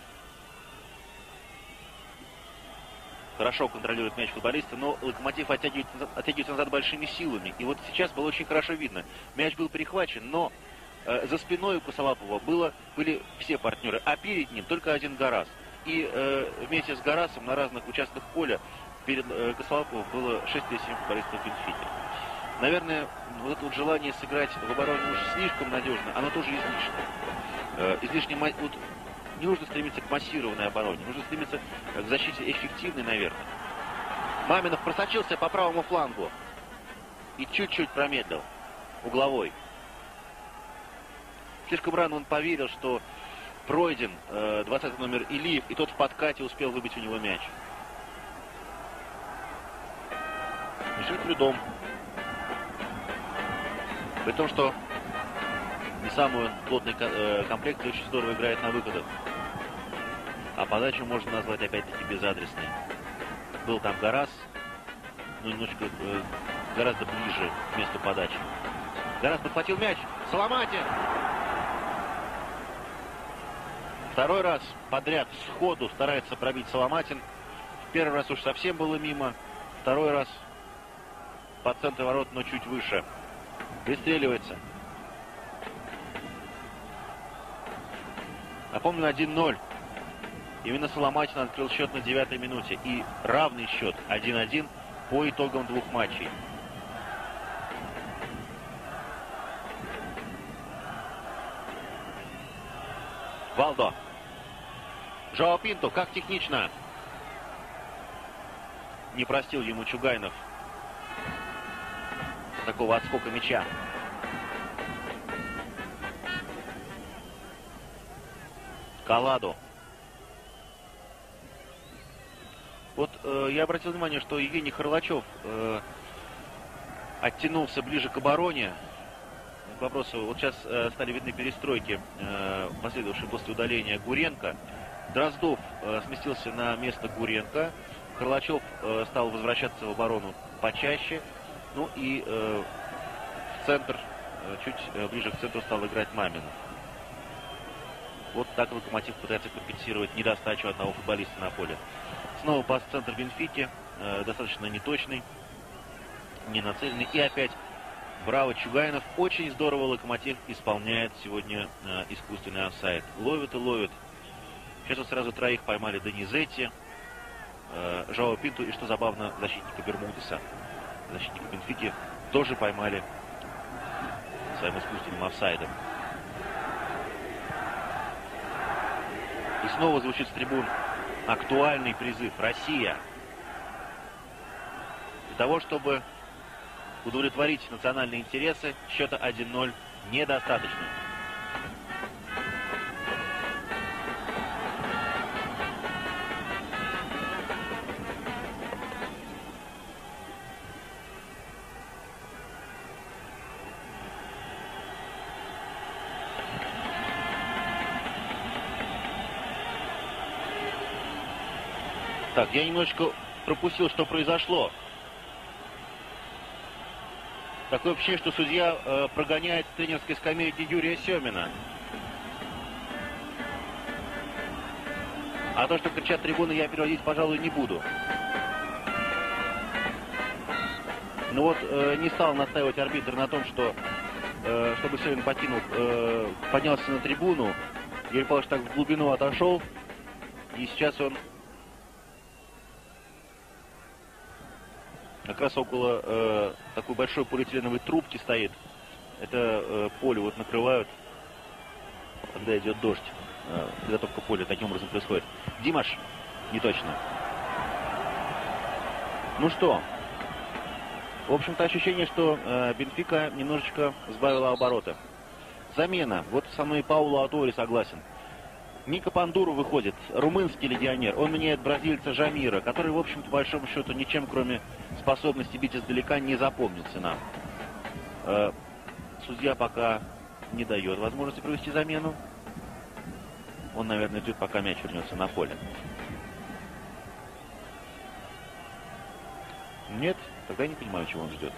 Хорошо контролирует мяч футболисты, но Локомотив оттягивается назад большими силами. И вот сейчас было очень хорошо видно. Мяч был перехвачен, но за спиной у Косолапова были все партнеры, а перед ним только один Гарас. И вместе с Гарасом на разных участках поля перед Косолаповым было 6 или 7 футболистов Бенфики. Наверное, вот это вот желание сыграть в обороне уж слишком надежно, оно тоже излишне. Вот, не нужно стремиться к массированной обороне, нужно стремиться к защите эффективной, наверное. Маминов просочился по правому флангу и чуть-чуть промедлил угловой. Слишком рано он поверил, что пройден 20 номер Илиев, и тот в подкате успел выбить у него мяч. Мишель Прюдом. При том, что не самый плотный комплект очень здорово играет на выходах. А подачу можно назвать опять-таки безадресной. Был там Гарас, но немножко гораздо ближе к месту подачи. Гарас подхватил мяч. Соломатин! Второй раз подряд сходу старается пробить Соломатин. В первый раз уж совсем было мимо. Второй раз по центру ворот, но чуть выше. Пристреливается. Напомню, 1-0. Именно Соломатин открыл счет на 9-й минуте. И равный счет 1-1 по итогам двух матчей. Валдо. Жоао Пинто, как технично. Не простил ему Чугайнов такого отскока мяча. Каладо. Вот я обратил внимание, что Евгений Харлачев оттянулся ближе к обороне. К вопросу, вот сейчас стали видны перестройки, последовавшие после удаления Гуренко. Дроздов сместился на место Гуренко. Харлачев стал возвращаться в оборону почаще. Ну и в центр, чуть ближе к центру стал играть Маминов. Вот так Локомотив пытается компенсировать недостачу одного футболиста на поле. Снова пас в центр Бенфики, достаточно неточный, не нацеленный. И опять браво Чугайнов. Очень здорово Локомотив исполняет сегодня искусственный офсайд. Ловит и ловит. Сейчас вот сразу троих поймали: Донизетти, Жоао Пинто и, что забавно, защитника Бермудеса. Защитника Бенфики тоже поймали своим искусственным офсайдом. И снова звучит с трибун актуальный призыв: Россия. Для того, чтобы удовлетворить национальные интересы, счета 1-0 недостаточно. Так, я немножечко пропустил, что произошло. Такое ощущение, что судья прогоняет с тренерской скамейки Юрия Семина. А то, что кричат трибуны, я переводить, пожалуй, не буду. Ну вот, не стал настаивать арбитр на том, что, чтобы Семин поднялся на трибуну. Юрий Павлович так в глубину отошел. И сейчас он как раз около такой большой полиэтиленовой трубки стоит. Это поле вот накрывают, когда идет дождь. Подготовка поля таким образом происходит. Димаш, не точно. Ну что, в общем-то ощущение, что Бенфика немножечко сбавила обороты. Замена. Вот со мной Пауло Атори согласен. Ника Пандуру выходит, румынский легионер. Он меняет бразильца Жамира, который, в общем-то, по большому счету, ничем, кроме способности бить издалека, не запомнился нам. Судья пока не дает возможности провести замену. Он, наверное, ждет, пока мяч вернется на поле. Нет, тогда я не понимаю, чего он ждет.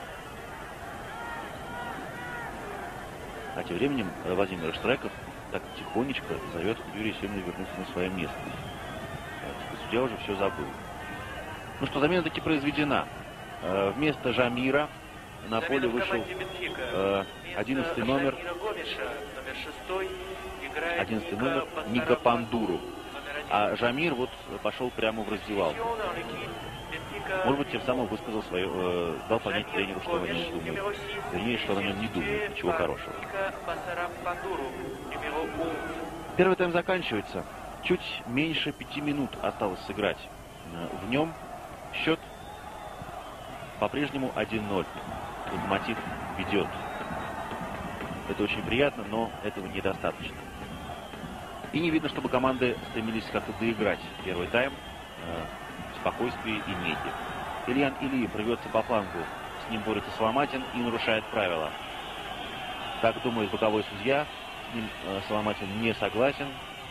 А тем временем Владимир Штреков так тихонечко зовет Юрия Семина вернуться на свое место. Судья уже все забыл. Ну что, замена таки произведена. Вместо Жамира на поле вышел 11 номер. 11 номер Ника Пандуру. А Жамир вот пошел прямо в раздевалку. Может быть, тем самым высказал свое, дал понять тренеру, что он о нем думает. Вернее, что он о нем не думает, ничего хорошего. Первый тайм заканчивается. Чуть меньше 5 минут осталось сыграть. В нем счет по-прежнему 1-0. Локомотив ведет. Это очень приятно, но этого недостаточно. И не видно, чтобы команды стремились как-то доиграть первый тайм в спокойствии и неге. Ильян Илиев рвется по флангу. С ним борется Соломатин и нарушает правила. Так думает боковой судья. С ним Соломатин не согласен.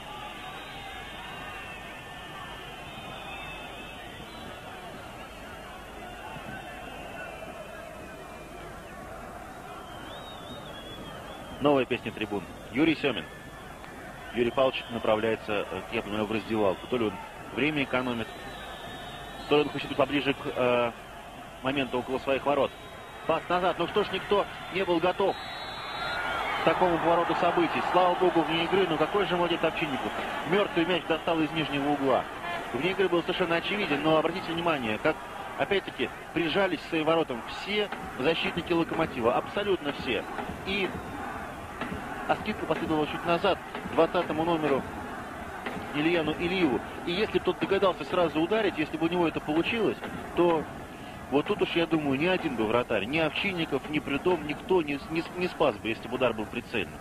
Новая песня трибун. Юрий Семин. Юрий Павлович направляется, я понимаю, в раздевалку. То ли он время экономит, то ли он хочет быть поближе к моменту около своих ворот. Пас назад. Ну что ж, никто не был готов к такому повороту событий. Слава богу, вне игры, но какой же молодец Овчинников. Мертвый мяч достал из нижнего угла. Вне игры был совершенно очевиден, но обратите внимание, как опять-таки прижались к своим воротам все защитники Локомотива. Абсолютно все. И скидка последовала чуть назад 20-му номеру Ильяну Илиеву. И если бы тот догадался сразу ударить, если бы у него это получилось, то вот тут уж, я думаю, ни один бы вратарь, ни Овчинников, ни Придом, никто не спас бы, если бы удар был прицельным.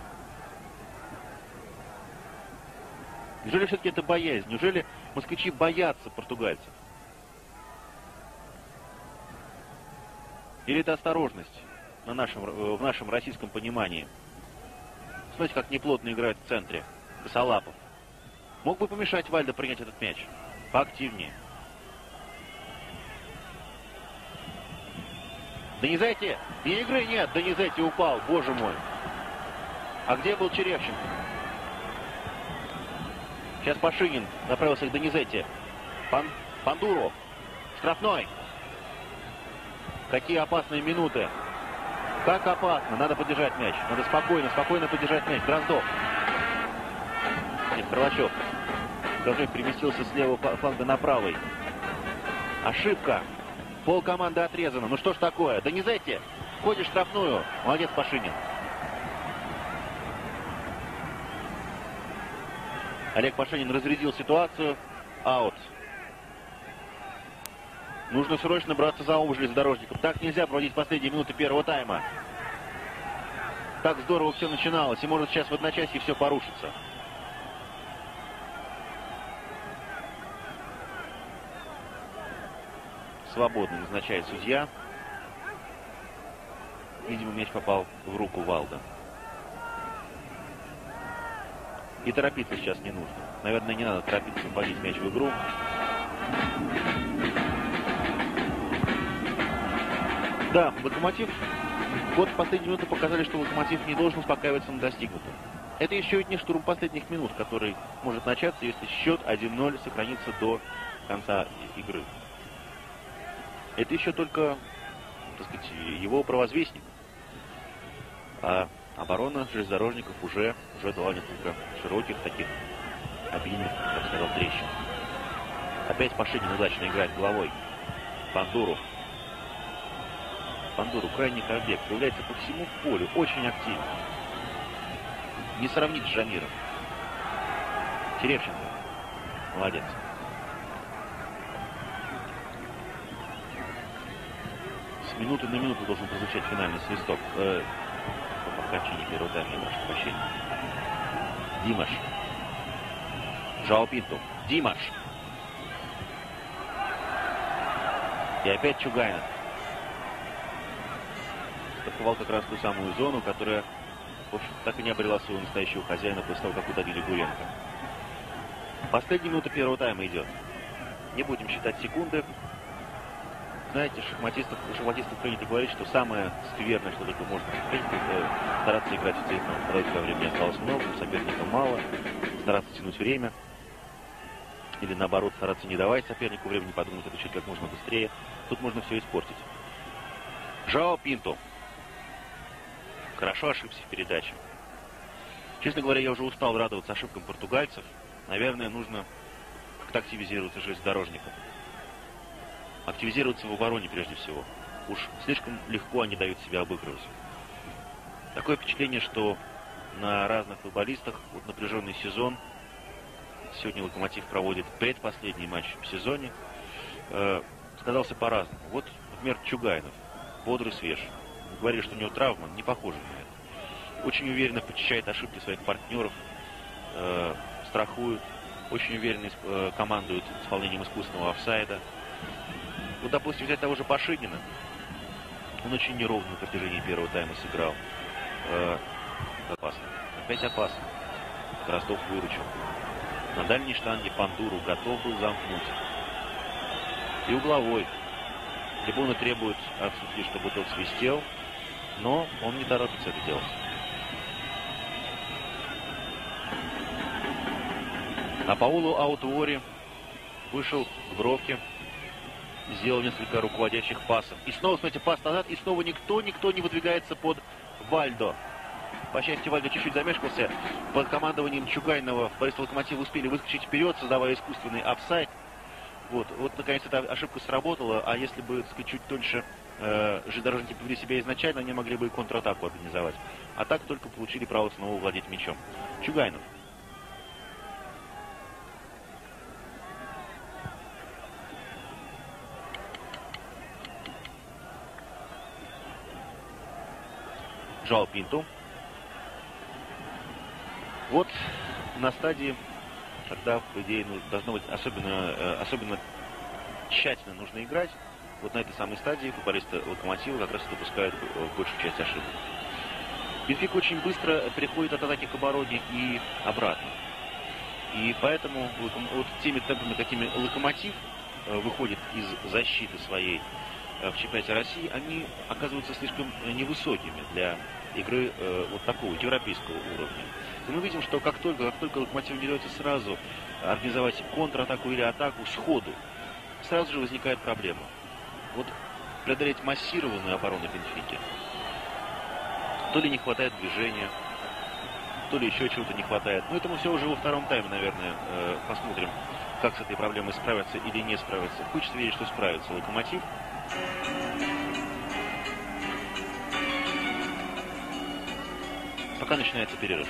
Неужели все-таки это боязнь? Неужели москвичи боятся португальцев? Или это осторожность в нашем российском понимании? Смотрите, как неплотно играет в центре Косолапов. Мог бы помешать Вальдо принять этот мяч поактивнее. Донизетти! И игры нет! Донизетти упал, боже мой! А где был Черевченко? Сейчас Пашинин направился к Донизетти. Пандуру. Штрафной. Какие опасные минуты. Как опасно. Надо подержать мяч. Надо спокойно подержать мяч. Дроздов. Нет, Крылачев. Должник переместился с левого фланга на правый. Ошибка. Пол команды отрезано. Ну что ж такое? Донизетти. Входишь в штрафную. Молодец, Пашинин. Олег Пашинин разрядил ситуацию. Аут. Нужно срочно браться за ум железнодорожников. Так нельзя проводить последние минуты первого тайма. Так здорово все начиналось. И может сейчас в одночасье все порушится. Свободно назначает судья. Видимо, мяч попал в руку Валдо. И торопиться сейчас не нужно. Наверное, не надо торопиться вводить мяч в игру. Да, Локомотив. Вот последние минуты показали, что Локомотив не должен успокаиваться на достигнутом. Это еще не штурм последних минут, который может начаться, если счет 1-0 сохранится до конца игры. Это еще только, так сказать, его провозвестник. А оборона железнодорожников уже дала несколько широких таких обильных, я бы сказал, трещин. Опять Пашинин удачно играет головой. Пандуру крайний корбек, появляется по всему полю, очень активно. Не сравнить с Жамиром. Теревченко. Молодец. С минуты на минуту должен прозвучать финальный свисток. По окончании первого тайма, я прошу прощения. Димаш. Жоао Пинто. Димаш. И опять Чугайнов. Атаковал как раз ту самую зону, которая, в общем, так и не обрела своего настоящего хозяина после того, как удалили Гуренко. Последняя минута первого тайма идет. Не будем считать секунды. Знаете, шахматистов принято говорить, что самое скверное, что только можно предпринять, это стараться играть в цифру. Когда времени осталось много, у соперника мало, стараться тянуть время. Или наоборот, стараться не давать сопернику времени подумать, отвечать как можно быстрее. Тут можно все испортить. Жоао Пинто. Хорошо ошибся в передаче. Честно говоря, я уже устал радоваться ошибкам португальцев. Наверное, нужно как-то активизироваться железнодорожникам. Активизироваться в обороне прежде всего. Уж слишком легко они дают себя обыгрывать. Такое впечатление, что на разных футболистах вот напряженный сезон. Сегодня Локомотив проводит предпоследний матч в сезоне. Сказался по-разному. Вот, например, Чугайнов. Бодрый, свеж. Говорили, что у него травма, не похоже на это. Очень уверенно почищает ошибки своих партнеров, страхует, очень уверенно командует исполнением искусственного офсайда. Вот, допустим, взять того же Пашинина. Он очень неровно на протяжении первого тайма сыграл. Опасно. Опять опасно. Дроздов выручил. На дальней штанге Пандуру готов был замкнуть. И угловой. Трибуна требует от судьи, чтобы тот свистел, но он не торопится это делать. А Паулу Аутуори вышел к бровке, сделал несколько руководящих пасов. И снова, смотрите, пас назад, и снова никто не выдвигается под Вальдо. По счастью, Вальдо чуть-чуть замешкался. Под командованием Чугайнова футболисты Локомотива успели выскочить вперед, создавая искусственный офсайд. Вот, наконец, эта ошибка сработала, а если бы, так сказать, чуть тоньше железнодорожники повели себя изначально, они могли бы и контратаку организовать. А так только получили право снова владеть мячом. Чугайнов. Жоао Пинто. Вот на стадии, когда, по идее, должно быть особенно тщательно нужно играть, вот на этой самой стадии футболисты Локомотива как раз допускают большую часть ошибок. Бенфика очень быстро переходит от атаки к обороне и обратно. И поэтому вот теми темпами, какими Локомотив выходит из защиты своей в чемпионате России, они оказываются слишком невысокими для игры вот такого европейского уровня. И мы видим, что как только Локомотиву не удается сразу организовать контратаку или атаку сходу, сразу же возникает проблема. Вот преодолеть массированную оборону Бенфики. То ли не хватает движения, то ли еще чего-то не хватает. Но это мы все уже во втором тайме, наверное, посмотрим, как с этой проблемой справиться или не справиться. Хочется верить, что справится Локомотив. Пока начинается перерыв.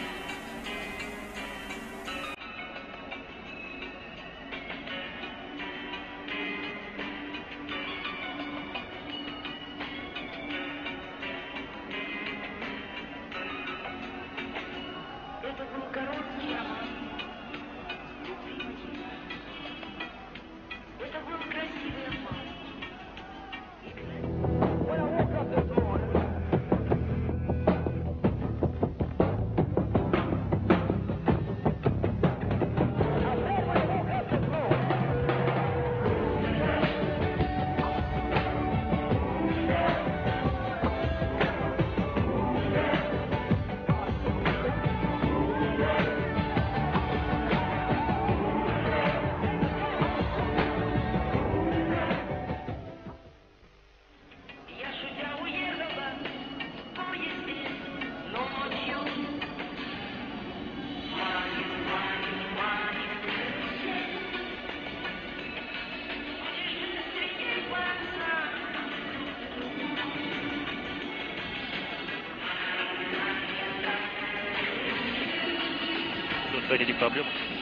Кстати, этих проблем.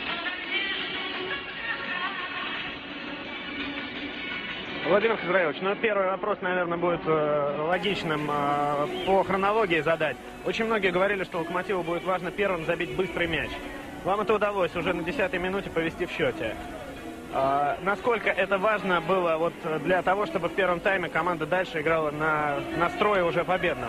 Владимир Хазраилович, ну первый вопрос, наверное, будет логичным по хронологии задать. Очень многие говорили, что Локомотиву будет важно первым забить быстрый мяч. Вам это удалось уже на 10-й минуте повести в счете. Насколько это важно было вот для того, чтобы в первом тайме команда дальше играла на настрое уже победном?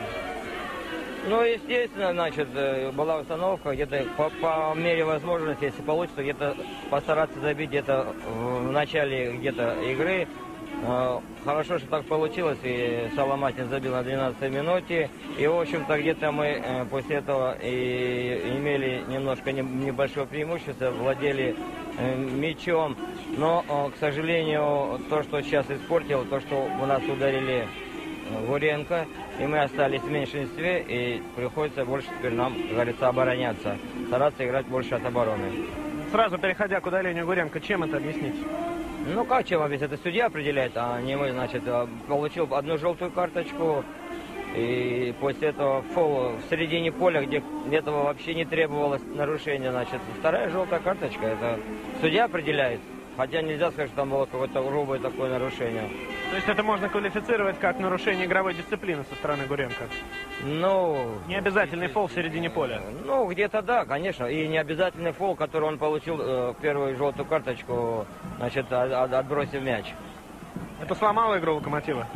Ну, естественно, значит, была установка, где-то по мере возможности, если получится, где-то постараться забить где-то в начале где-то игры. Хорошо, что так получилось, и Соломатин забил на 12-й минуте. И, в общем-то, где-то мы после этого и имели немножко небольшое преимущество, владели мячом. Но, к сожалению, то, что сейчас испортило, то, что у нас ударили Гуренко, и мы остались в меньшинстве, и приходится больше теперь нам, как говорится, обороняться, стараться играть больше от обороны. Сразу переходя к удалению Гуренко, чем это объяснить? Ну как, чем объяснить? Это судья определяет, а не мы, значит, получил одну желтую карточку, и после этого фол в середине поля, где этого вообще не требовалось нарушения, значит, вторая желтая карточка, это судья определяет. Хотя нельзя сказать, что там было какое-то грубое такое нарушение. То есть это можно квалифицировать как нарушение игровой дисциплины со стороны Гуренко? Ну... Необязательный фол в середине поля? Ну, где-то да, конечно. И необязательный фол, который он получил первую желтую карточку, значит, отбросив мяч. Это сломало игру Локомотива?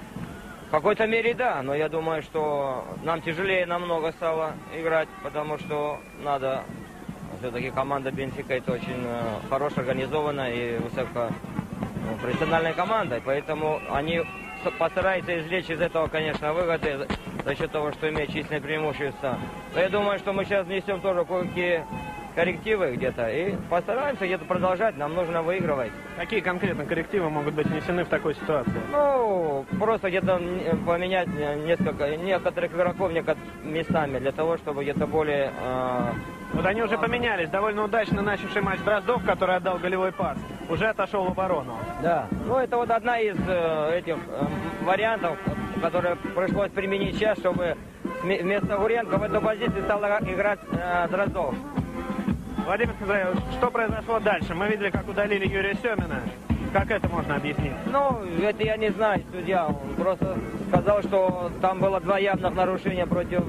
В какой-то мере да, но я думаю, что нам тяжелее намного стало играть, потому что надо... Все-таки команда Бенфика это очень хорошо организованная и высокопрофессиональная команда, поэтому они постараются извлечь из этого, конечно, выгоды за счет того, что имеют численное преимущество. Но я думаю, что мы сейчас внесем тоже кое-какие коррективы где-то и постараемся где-то продолжать, нам нужно выигрывать. Какие конкретно коррективы могут быть внесены в такой ситуации? Ну, просто где-то поменять некоторых игроков местами для того, чтобы где-то более... Вот они уже поменялись. Довольно удачно начавший матч Дроздов, который отдал голевой пас, уже отошел в оборону. Да, ну это вот одна из этих вариантов, которые пришлось применить сейчас, чтобы вместо Гуренко в эту позицию стал играть Дроздов. Владимир Хазраилович, что произошло дальше? Мы видели, как удалили Юрия Семина. Как это можно объяснить? Ну, это я не знаю, судья. Он просто сказал, что там было два явных нарушения против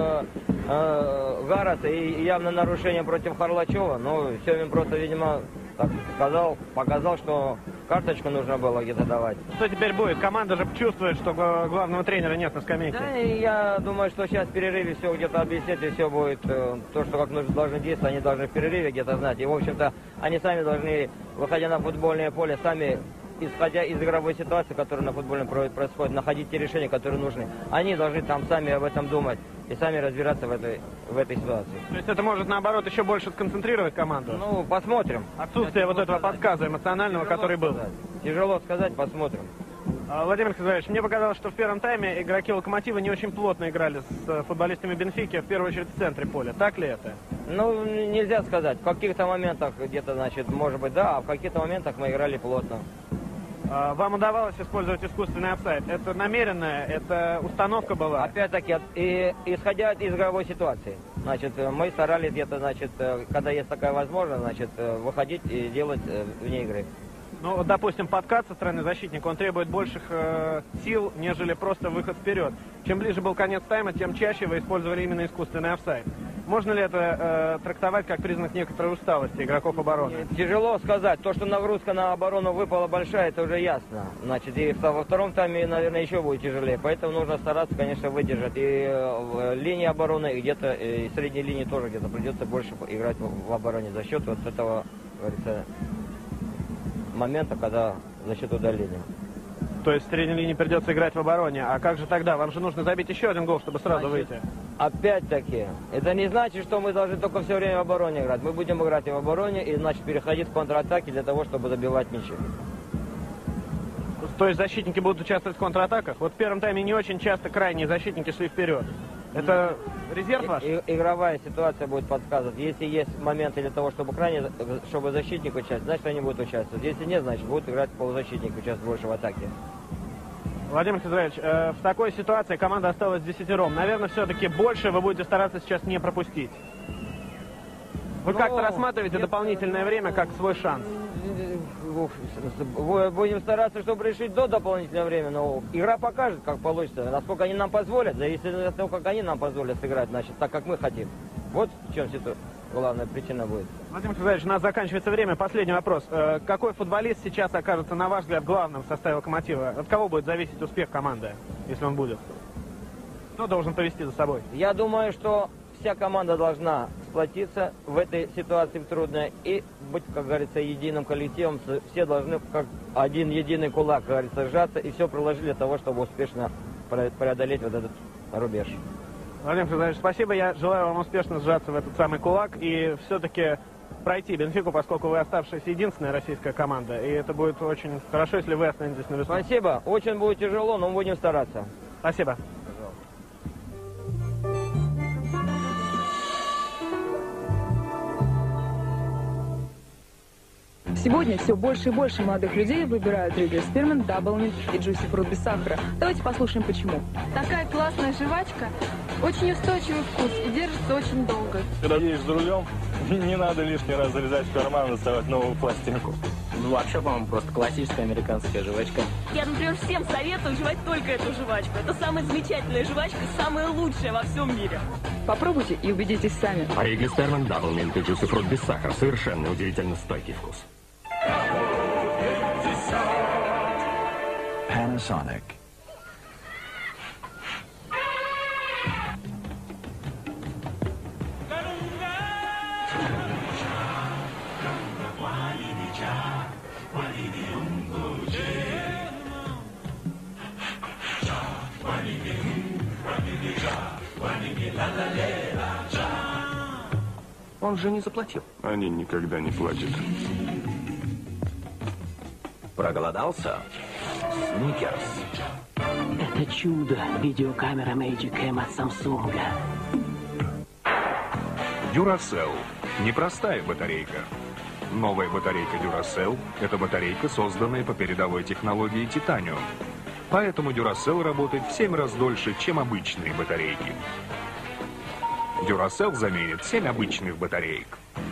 Гараса и явное нарушение против Харлачева. Ну, Семин просто, видимо, так сказал, показал, что карточку нужно было где-то давать. Что теперь будет? Команда же чувствует, что главного тренера нет на скамейке. Да, и я думаю, что сейчас в перерыве все где-то объяснить, и все будет то, что как нужно должны действовать, они должны в перерыве где-то знать. И, в общем-то, они сами должны, выходя на футбольное поле, сами, исходя из игровой ситуации, которая на футбольном происходит, находить те решения, которые нужны. Они должны там сами об этом думать и сами разбираться в этой ситуации. То есть это может, наоборот, еще больше сконцентрировать команду? Ну, посмотрим. Отсутствие вот этого подсказа эмоционального, который был. Тяжело сказать, посмотрим. Владимир Хазраилович, мне показалось, что в первом тайме игроки Локомотива не очень плотно играли с футболистами Бенфики, в первую очередь в центре поля. Так ли это? Ну, нельзя сказать. В каких-то моментах где-то, значит, может быть, да, а в каких-то моментах мы играли плотно. Вам удавалось использовать искусственный офсайд? Это намеренная, это установка была? Опять-таки, исходя из игровой ситуации. Значит, мы старались где-то, значит, когда есть такая возможность, значит, выходить и делать вне игры. Ну, вот, допустим, подкат со стороны защитника, он требует больших сил, нежели просто выход вперед. Чем ближе был конец тайма, тем чаще вы использовали именно искусственный офсайд. Можно ли это трактовать как признак некоторой усталости игроков обороны? Тяжело сказать. То, что нагрузка на оборону выпала большая, это уже ясно. Значит, и во втором тайме, наверное, еще будет тяжелее. Поэтому нужно стараться, конечно, выдержать. И в линии обороны, и где-то и средней линии тоже где-то придется больше играть в обороне за счет вот этого, говорится, момента, когда за счет удаления. То есть в средней линии придется играть в обороне. А как же тогда? Вам же нужно забить еще один гол, чтобы сразу выйти. Опять-таки, это не значит, что мы должны только все время в обороне играть. Мы будем играть и в обороне, и, значит, переходить в контратаки для того, чтобы забивать мячи. То есть защитники будут участвовать в контратаках? Вот в первом тайме не очень часто крайние защитники шли вперед. Это резерв ваш? Игровая ситуация будет подсказывать. Если есть моменты для того, чтобы защитник участвовать, значит, они будут участвовать. Если нет, значит, будут играть полузащитник, участвовать больше в атаке. Владимир Хазраилович, в такой ситуации команда осталась 10-ром. Наверное, все-таки больше вы будете стараться сейчас не пропустить. Вы как-то рассматриваете дополнительное время как свой шанс? Будем стараться, чтобы решить до дополнительного времени, но игра покажет, как получится. Насколько они нам позволят, зависит от того, как они нам позволят сыграть, значит, так, как мы хотим. Вот в чем главная причина будет. Владимир Казаевич, у нас заканчивается время. Последний вопрос. Какой футболист сейчас окажется, на ваш взгляд, главным в составе «Локомотива»? От кого будет зависеть успех команды, если он будет? Кто должен повести за собой? Я думаю, что вся команда должна сплотиться в этой ситуации трудной и быть, как говорится, единым коллективом. Все должны, как один единый кулак, как говорится, сжаться и все приложили для того, чтобы успешно преодолеть вот этот рубеж. Владимир Казаевич, спасибо. Я желаю вам успешно сжаться в этот самый кулак и все-таки пройти Бенфику, поскольку вы оставшаяся единственная российская команда. И это будет очень хорошо, если вы останетесь на весну. Спасибо. Очень будет тяжело, но мы будем стараться. Спасибо. Сегодня все больше и больше молодых людей выбирают Ригель Спирмент, Даблминт и Juicy Fruit без сахара. Давайте послушаем, почему. Такая классная жвачка, очень устойчивый вкус и держится очень долго. Когда едешь за рулем, не надо лишний раз залезать в карман и доставать новую пластинку. Ну, вообще, по-моему, просто классическая американская жвачка. Я, например, всем советую жевать только эту жвачку. Это самая замечательная жвачка, самая лучшая во всем мире. Попробуйте и убедитесь сами. Ригель Спирмент, Даблминт и Juicy Fruit без сахара. Совершенно удивительно стойкий вкус. Panasonic. Он же не заплатил. Они никогда не платят. Проголодался? Сникерс. Это чудо. Видеокамера Magicam от Samsung. Duracell. Непростая батарейка. Новая батарейка Duracell – это батарейка, созданная по передовой технологии титаниум. Поэтому Duracell работает в 7 раз дольше, чем обычные батарейки. Duracell заменит 7 обычных батареек.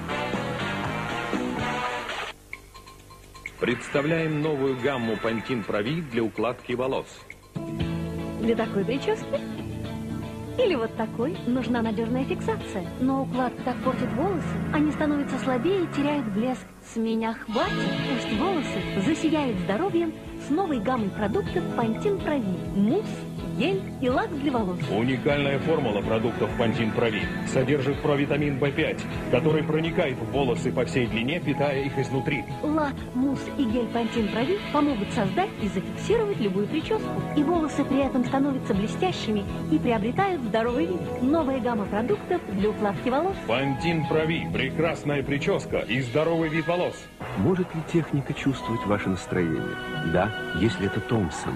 Представляем новую гамму Pantene Pro V для укладки волос. Для такой прически? Или вот такой нужна надежная фиксация. Но укладка так портит волосы, они становятся слабее и теряют блеск. С меня хватит, пусть волосы засияют здоровьем с новой гаммой продуктов Pantene Pro V. Мусс, гель и лак для волос. Уникальная формула продуктов Pantene Pro V содержит провитамин В5, который проникает в волосы по всей длине, питая их изнутри. Лак, мусс и гель Pantene Pro V помогут создать и зафиксировать любую прическу. И волосы при этом становятся блестящими и приобретают здоровый вид. Новая гамма продуктов для укладки волос. Pantene Pro V – прекрасная прическа и здоровый вид волос. Может ли техника чувствовать ваше настроение? Да, если это Томпсон.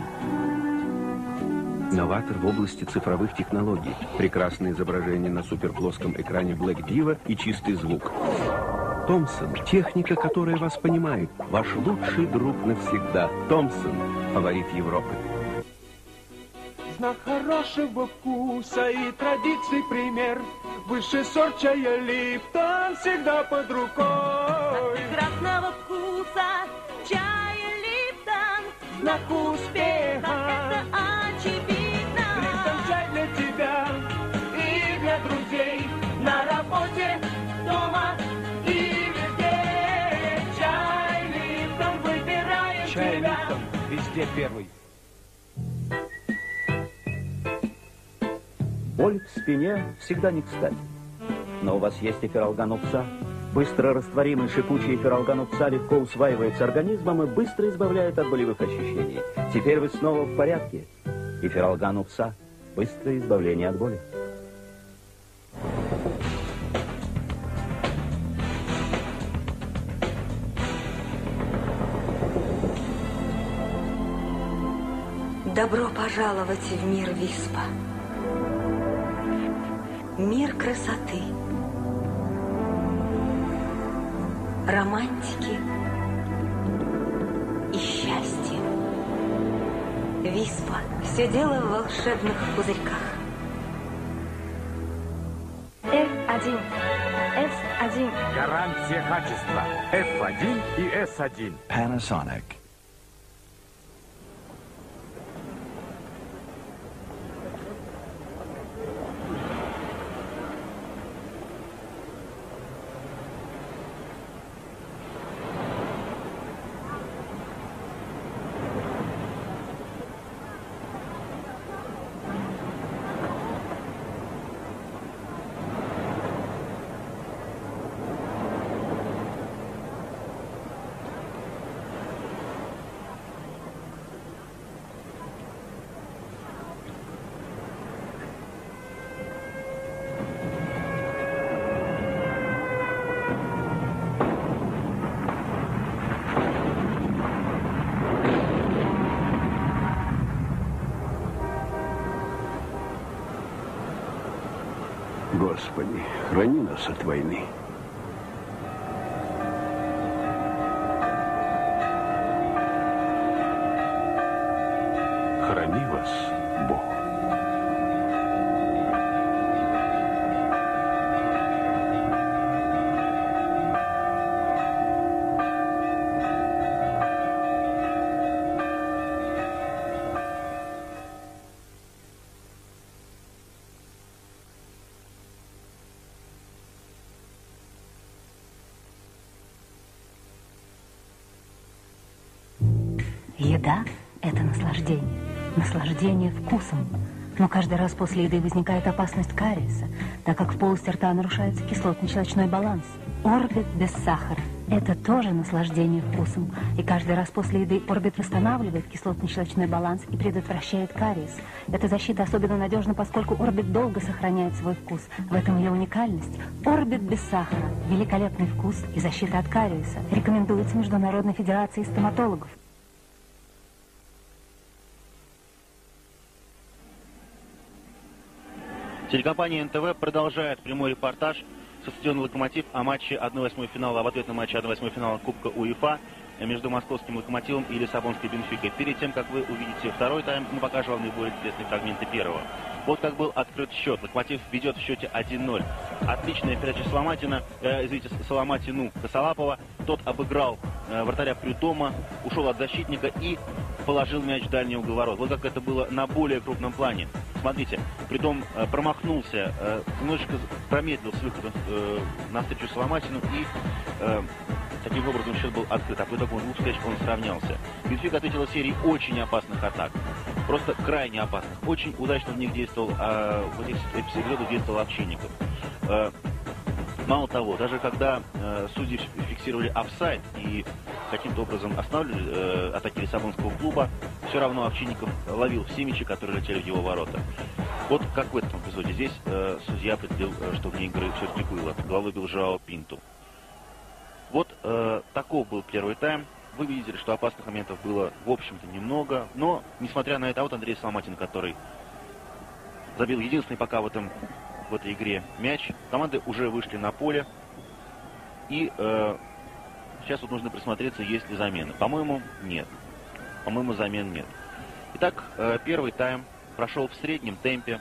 Новатор в области цифровых технологий. Прекрасное изображение на суперплоском экране Black Diva и чистый звук. Томпсон – техника, которая вас понимает. Ваш лучший друг навсегда. Томпсон – фаворит Европы. Знак хорошего вкуса и традиций пример. Высший сорт чая Липтон всегда под рукой. Прекрасного вкуса чая Липтон, знак успеха, это очевидно. Липтон чай для тебя и для друзей, на работе, дома и везде. Чай Липтон выбирает тебя. Чай Липтон, везде первый. Боль в спине всегда не кстати. Но у вас есть эфиралган упса. Быстро растворимый шипучий эфиралган упса легко усваивается организмом и быстро избавляет от болевых ощущений. Теперь вы снова в порядке. Эфиралган упса. Быстрое избавление от боли. Добро пожаловать в мир Виспа. Мир красоты, романтики и счастья. Виспа. Все дело в волшебных пузырьках. F1. F1. Гарантия качества. F1 и S1. Panasonic. Господи, храни нас от войны. Храни вас, Бог. Еда – это наслаждение. Наслаждение вкусом. Но каждый раз после еды возникает опасность кариеса, так как в полости рта нарушается кислотно-щелочной баланс. Орбит без сахара – это тоже наслаждение вкусом. И каждый раз после еды Орбит восстанавливает кислотно-щелочной баланс и предотвращает кариес. Эта защита особенно надежна, поскольку Орбит долго сохраняет свой вкус. В этом ее уникальность. Орбит без сахара – великолепный вкус и защита от кариеса. Рекомендуется Международной федерацией стоматологов. Телекомпания НТВ продолжает прямой репортаж со стадиона «Локомотив» о матче 1/8 финала, в ответном матче 1/8 финала Кубка УЕФА между московским «Локомотивом» и лиссабонской «Бенфикой». Перед тем, как вы увидите второй тайм, мы покажем вам наиболее интересные фрагменты первого. Вот как был открыт счет. «Локомотив» ведет в счете 1-0. Отличная передача Соломатину Косолапова. Тот обыграл вратаря Прюдома, ушел от защитника и положил мяч в дальний угол ворот. Вот как это было на более крупном плане. Смотрите, Прюдом промахнулся, немножечко промедлил с выходом навстречу Соломатину, и таким образом счет был открыт. А по итогу двух встреч он сравнялся. Бенфика ответила серией очень опасных атак. Просто крайне опасных. Очень удачно в них действовал, в этих эпизодах действовал Овчинников. Мало того, даже когда судьи фиксировали офсайд и каким-то образом останавливали атаки лиссабонского клуба, все равно Овчинников ловил все мячи, которые летели в его ворота. Вот как в этом эпизоде. Здесь судья определил, что вне игры все-таки было. Головой бил Жоао Пинту. Вот таков был первый тайм. Вы видели, что опасных моментов было, в общем-то, немного. Но, несмотря на это, вот Андрей Соломатин, который забил единственный пока в этой игре мяч. Команды уже вышли на поле. И сейчас вот нужно присмотреться, есть ли замены. По-моему, нет. По-моему, замен нет. Итак, первый тайм прошел в среднем темпе,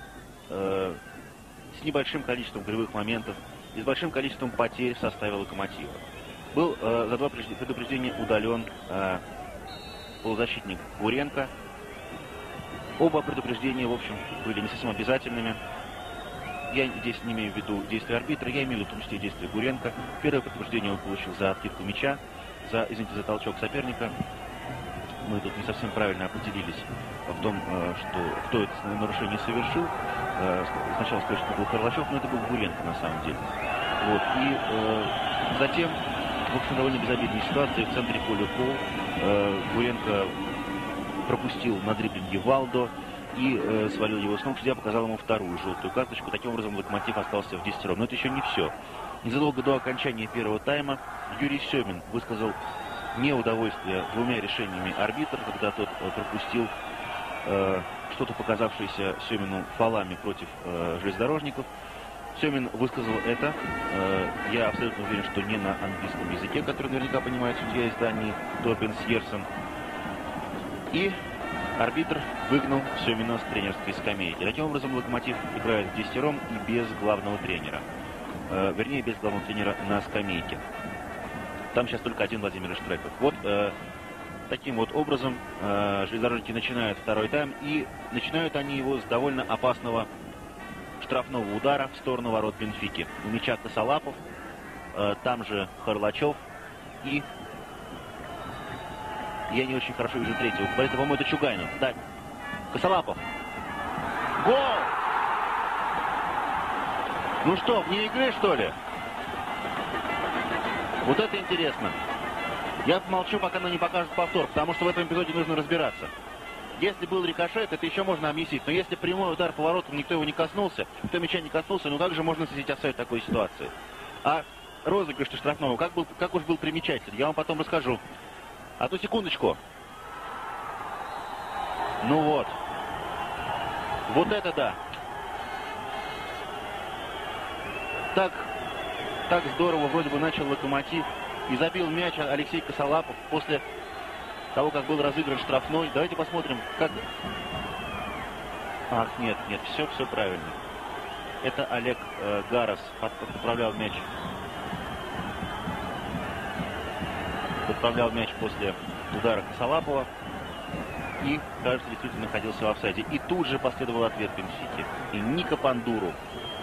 с небольшим количеством голевых моментов и с большим количеством потерь в составе «Локомотива». Был за 2 предупреждения удален полузащитник Гуренко. Оба предупреждения, в общем, были не совсем обязательными. Я здесь не имею в виду действия арбитра, я имею в виду в том числе действия Гуренко. Первое предупреждение он получил за откидку мяча, за толчок соперника. Мы тут не совсем правильно определились в том, кто это нарушение совершил. Сначала сказали, что был Харлачев, но это был Гуренко на самом деле. Вот. И затем, в общем, довольно безобидная ситуация в центре поля фол. Гуренко пропустил на дриблинге Валдо и свалил его с ног. Судья показал ему вторую желтую карточку. Таким образом, «Локомотив» остался в 10. Но это еще не все. Незадолго до окончания первого тайма Юрий Семин высказал неудовольствие 2 решениями арбитра, когда тот пропустил что-то, показавшееся Семину фолами против железнодорожников. Семин высказал это. Я абсолютно уверен, что не на английском языке, который наверняка понимает судья из Дании Торбен Сьерсен. И арбитр выгнал Семина с тренерской скамейки. Таким образом, «Локомотив» играет в 10 и без главного тренера. вернее, без главного тренера на скамейке. Там сейчас только один Владимир Штреков. Вот таким вот образом железнодорожники начинают второй тайм, и начинают они его с довольно опасного штрафного удара в сторону ворот Бенфики. У мяча Косолапов, там же Харлачев, и я не очень хорошо вижу третьего. По-моему, это Чугайнов. Да, Косолапов. Гол! Ну что, вне игры, что ли? Вот это интересно. Я молчу, пока она не покажет повтор, потому что в этом эпизоде нужно разбираться. Если был рикошет, это еще можно объяснить. Но если прямой удар по воротам, никто его не коснулся, никто мяча не коснулся, ну как же можно сидеть оставить в такой ситуации? А розыгрыш штрафного, как уж был примечатель, я вам потом расскажу. А то секундочку. Ну вот. Вот это да. Так здорово вроде бы начал Локомотив и забил мяч Алексей Косолапов после того, как был разыгран штрафной. Давайте посмотрим, как... Ах, нет, все правильно. Это Олег Гарас подправлял мяч. Подправлял мяч после удара Косолапова. И, кажется, действительно находился в офсайде. И тут же последовал ответ Бенфики. И Ника Пандуру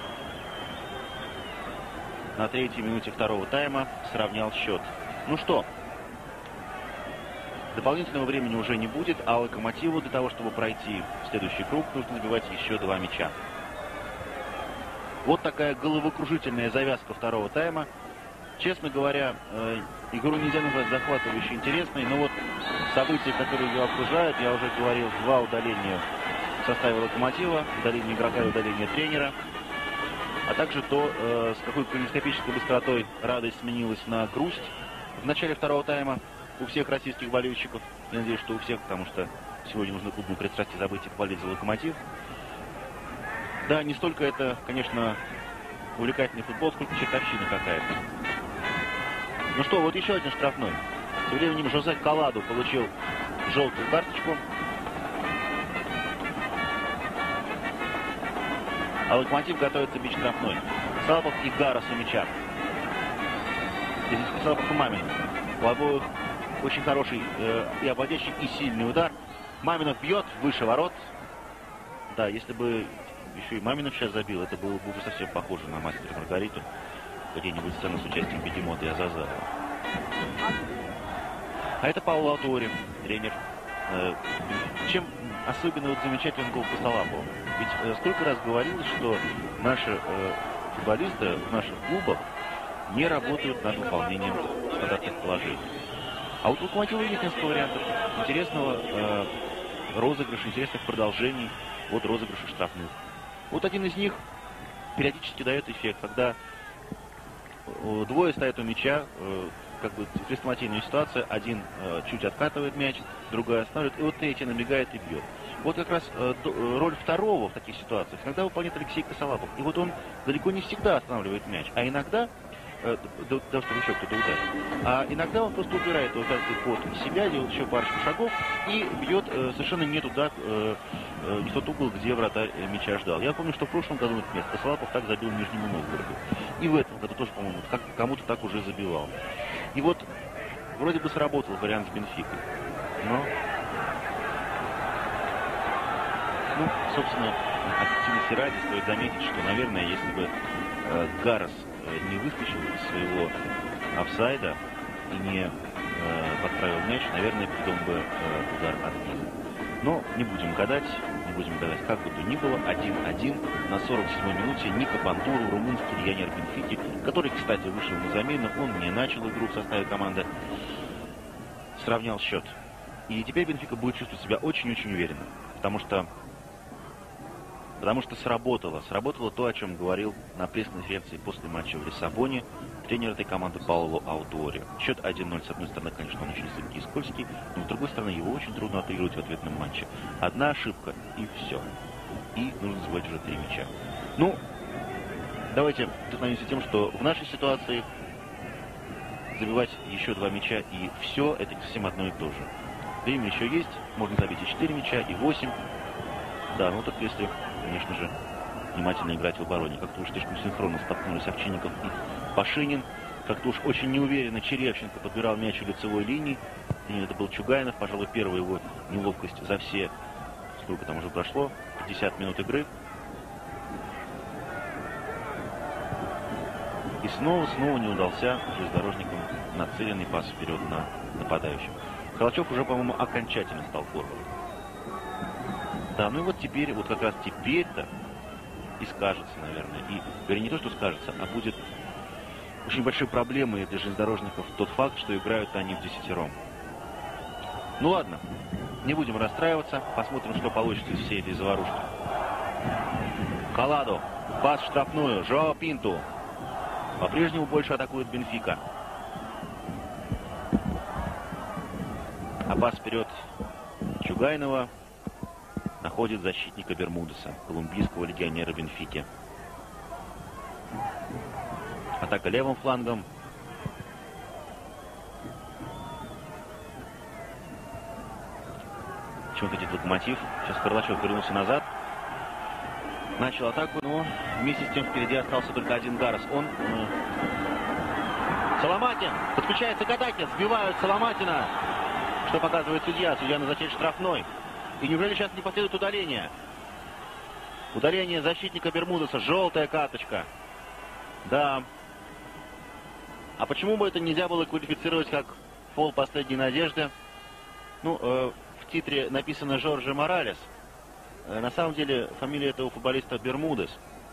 на 3-й минуте второго тайма сравнял счет. Ну что, дополнительного времени уже не будет, а Локомотиву для того, чтобы пройти в следующий круг, нужно забивать еще 2 мяча. Вот такая головокружительная завязка второго тайма. Честно говоря, игру нельзя назвать захватывающей интересной, но вот события, которые ее окружают, я уже говорил, 2 удаления в составе Локомотива, удаление игрока и удаление тренера. А также то, с какой калейдоскопической быстротой радость сменилась на грусть в начале второго тайма у всех российских болельщиков. Я надеюсь, что у всех, потому что сегодня нужно клубу пристрастие забыть и поболеть за Локомотив. Да, не столько это, конечно, увлекательный футбол, сколько чертовщина какая-то. Ну что, вот еще один штрафной. Тем временем Жозе Каладу получил желтую карточку. А Локомотив готовится бить штрафной. Салапов и Гарас у мяча. Здесь Салапов и Маминов. У обоих очень хороший и обводящий, и сильный удар. Маминов бьет выше ворот. Да, если бы еще и Маминов сейчас забил, это было бы уже совсем похоже на Мастера и Маргариту. Где-нибудь сцена с участием Бегемота и Азазела. А это Пауло Аутуори, тренер. Чем особенно вот замечательный гол Косолапова. Ведь сколько раз говорилось, что наши футболисты в наших клубах не работают над выполнением стандартных положений. А вот у Локомотива есть несколько вариантов интересного розыгрыша, интересных продолжений от розыгрыша штрафных. Вот один из них периодически дает эффект, когда двое стоят у мяча, как бы хрестоматийная ситуация, один чуть откатывает мяч, другой останавливает, и вот третий набегает и бьет. Вот как раз роль второго в таких ситуациях иногда выполняет Алексей Косолапов. И вот он далеко не всегда останавливает мяч, а иногда, да, чтобы еще кто-то ударит, а иногда он просто убирает его под себя, делает еще парочку шагов и бьет совершенно не туда, не в тот угол, где вратарь мяча ждал. Я помню, что в прошлом году, например, Косолапов так забил Нижнему Новгороду. И в этом году тоже, по-моему, кому-то так уже забивал. И вот вроде бы сработал вариант с Бенфикой. Но, собственно, объективности ради стоит заметить, что, наверное, если бы Гарас не выскочил из своего офсайда и не подправил мяч, наверное, придумал бы удар отбил. Но не будем гадать, как бы то ни было. 1-1 на 47-й минуте Ника Пандуру, румынский легионер Бенфики, который, кстати, вышел на замену, он не начал игру в составе команды, сравнял счет. И теперь Бенфика будет чувствовать себя очень-очень уверенно, потому что сработало то, о чем говорил на пресс-конференции после матча в Лиссабоне тренер этой команды Пауло Аутуори. Счет 1-0, с одной стороны, конечно, он очень высокий и скользкий, но с другой стороны, его очень трудно отыгрывать в ответном матче. Одна ошибка, и все. И нужно забивать уже 3 мяча. Ну, давайте остановимся тем, что в нашей ситуации забивать еще 2 мяча, и все, это не совсем одно и то же. Время еще есть, можно забить и 4 мяча, и 8. Да, ну так если, конечно же, внимательно играть в обороне. Как-то уж слишком синхронно столкнулись Овчинников и Пашинин. Как-то уж очень неуверенно Черевченко подбирал мяч у лицевой линии. И это был Чугайнов, пожалуй, первая его неловкость за все, сколько там уже прошло, 50 минут игры. И снова не удался железнодорожникам нацеленный пас вперед на нападающих. Калачев уже, по-моему, окончательно стал форвардом. Да, ну и вот теперь, вот как раз теперь-то и скажется, наверное. И, вернее, не то, что скажется, а будет очень большой проблемой для железнодорожников тот факт, что играют они в десятером. Ну ладно, не будем расстраиваться, посмотрим, что получится из всей этой заварушки. Каладо, пас в штрафную, Жоао Пинту. По-прежнему больше атакует Бенфика. А пас вперед Чугайнова находит защитника Бермудеса, колумбийского легионера Бенфики. Атака левым флангом. Чего хотит Локомотив? Сейчас Карлачев вернулся назад. Начал атаку, но вместе с тем впереди остался только один Гарос. Соломатин подключается к атаке. Сбивают Соломатина. Что показывает судья? Судья назначает штрафной. И неужели сейчас не последует удаление? Удаление защитника Бермудеса. Желтая карточка. Да. А почему бы это нельзя было квалифицировать как фол последней надежды? Ну, в титре написано Жорже Моралес. На самом деле фамилия этого футболиста Бермудес.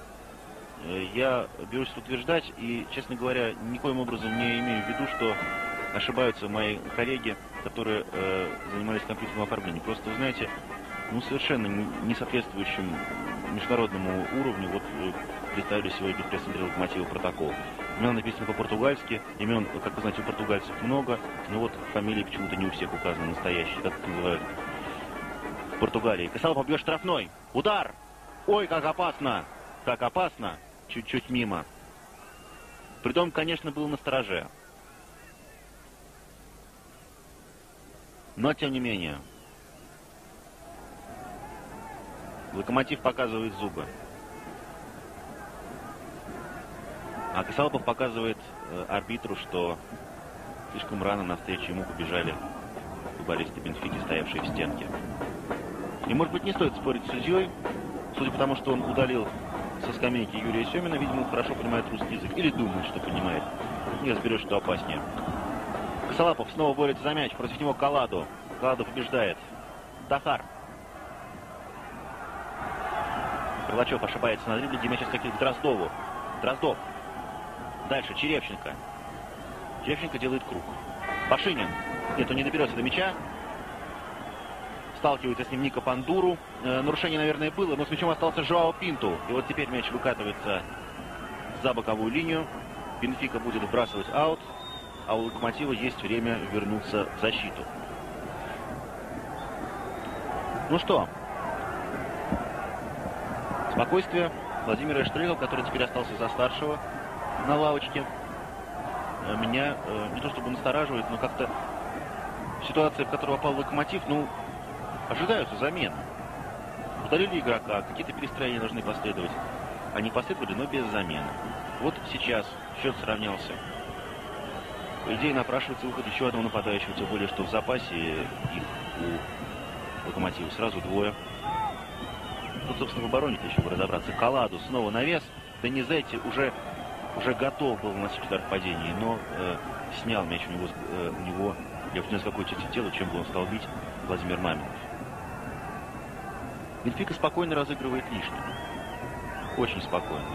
Я берусь утверждать и, честно говоря, никоим образом не имею в виду, что ошибаются мои коллеги, которые занимались компьютерным оформлением. Просто, вы знаете, ну, совершенно не соответствующим международному уровню вот представили сегодня в пресс-центре Локомотива протокол. Имена написаны по-португальски, имен, как вы знаете, у португальцев много, но вот фамилии почему-то не у всех указаны настоящие, как их называют в Португалии. Касалов бьет штрафной. Удар! Ой, как опасно! Как опасно! Чуть-чуть мимо. Притом, конечно, был настороже. Но, тем не менее, Локомотив показывает зубы. А Косолапов показывает арбитру, что слишком рано навстречу ему побежали футболисты Бенфики, стоявшие в стенке. И, может быть, не стоит спорить с судьей, судя по тому, что он удалил со скамейки Юрия Семина, видимо, он хорошо понимает русский язык. Или думает, что понимает. Не разберешь, что опаснее. Косолапов снова борется за мяч. Против него Каладо. Каладо побеждает. Дахар. Крылачев ошибается на дриблинге. Мяч отскакивает к Дроздову. Дроздов. Дальше Черевченко. Черевченко делает круг. Пашинин. Нет, он не доберется до мяча. Сталкивается с ним Ника Пандуру. Нарушение, наверное, было, но с мячом остался Жоао Пинту. И вот теперь мяч выкатывается за боковую линию. Бенфика будет вбрасывать аут. А у Локомотива есть время вернуться в защиту. Ну что? Спокойствие Владимира Эштрелова, который теперь остался за старшего на лавочке. Меня не то чтобы настораживает, но как-то ситуация, в которую попал Локомотив, ну, ожидаются замены. Удалили игрока, какие-то перестроения должны последовать. Они последовали, но без замены. Вот сейчас счет сравнялся. По идее, напрашивается выход еще одного нападающего, тем более, что в запасе их у Локомотива сразу двое. Тут, собственно, в обороне-то еще бы разобраться. Каладу снова навес. Донизетти уже готов был наносить удар в падении, но снял мяч у него, я не знаю, с какой части тела, чем бы он стал бить, Владимир Маминов. Бенфика спокойно разыгрывает лишнее. Очень спокойно.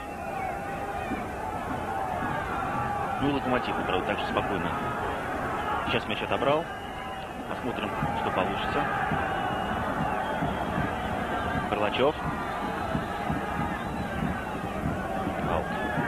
Ну и Локомотив, правда, также спокойно. Сейчас мяч отобрал. Посмотрим, что получится. Крылачев. Аут.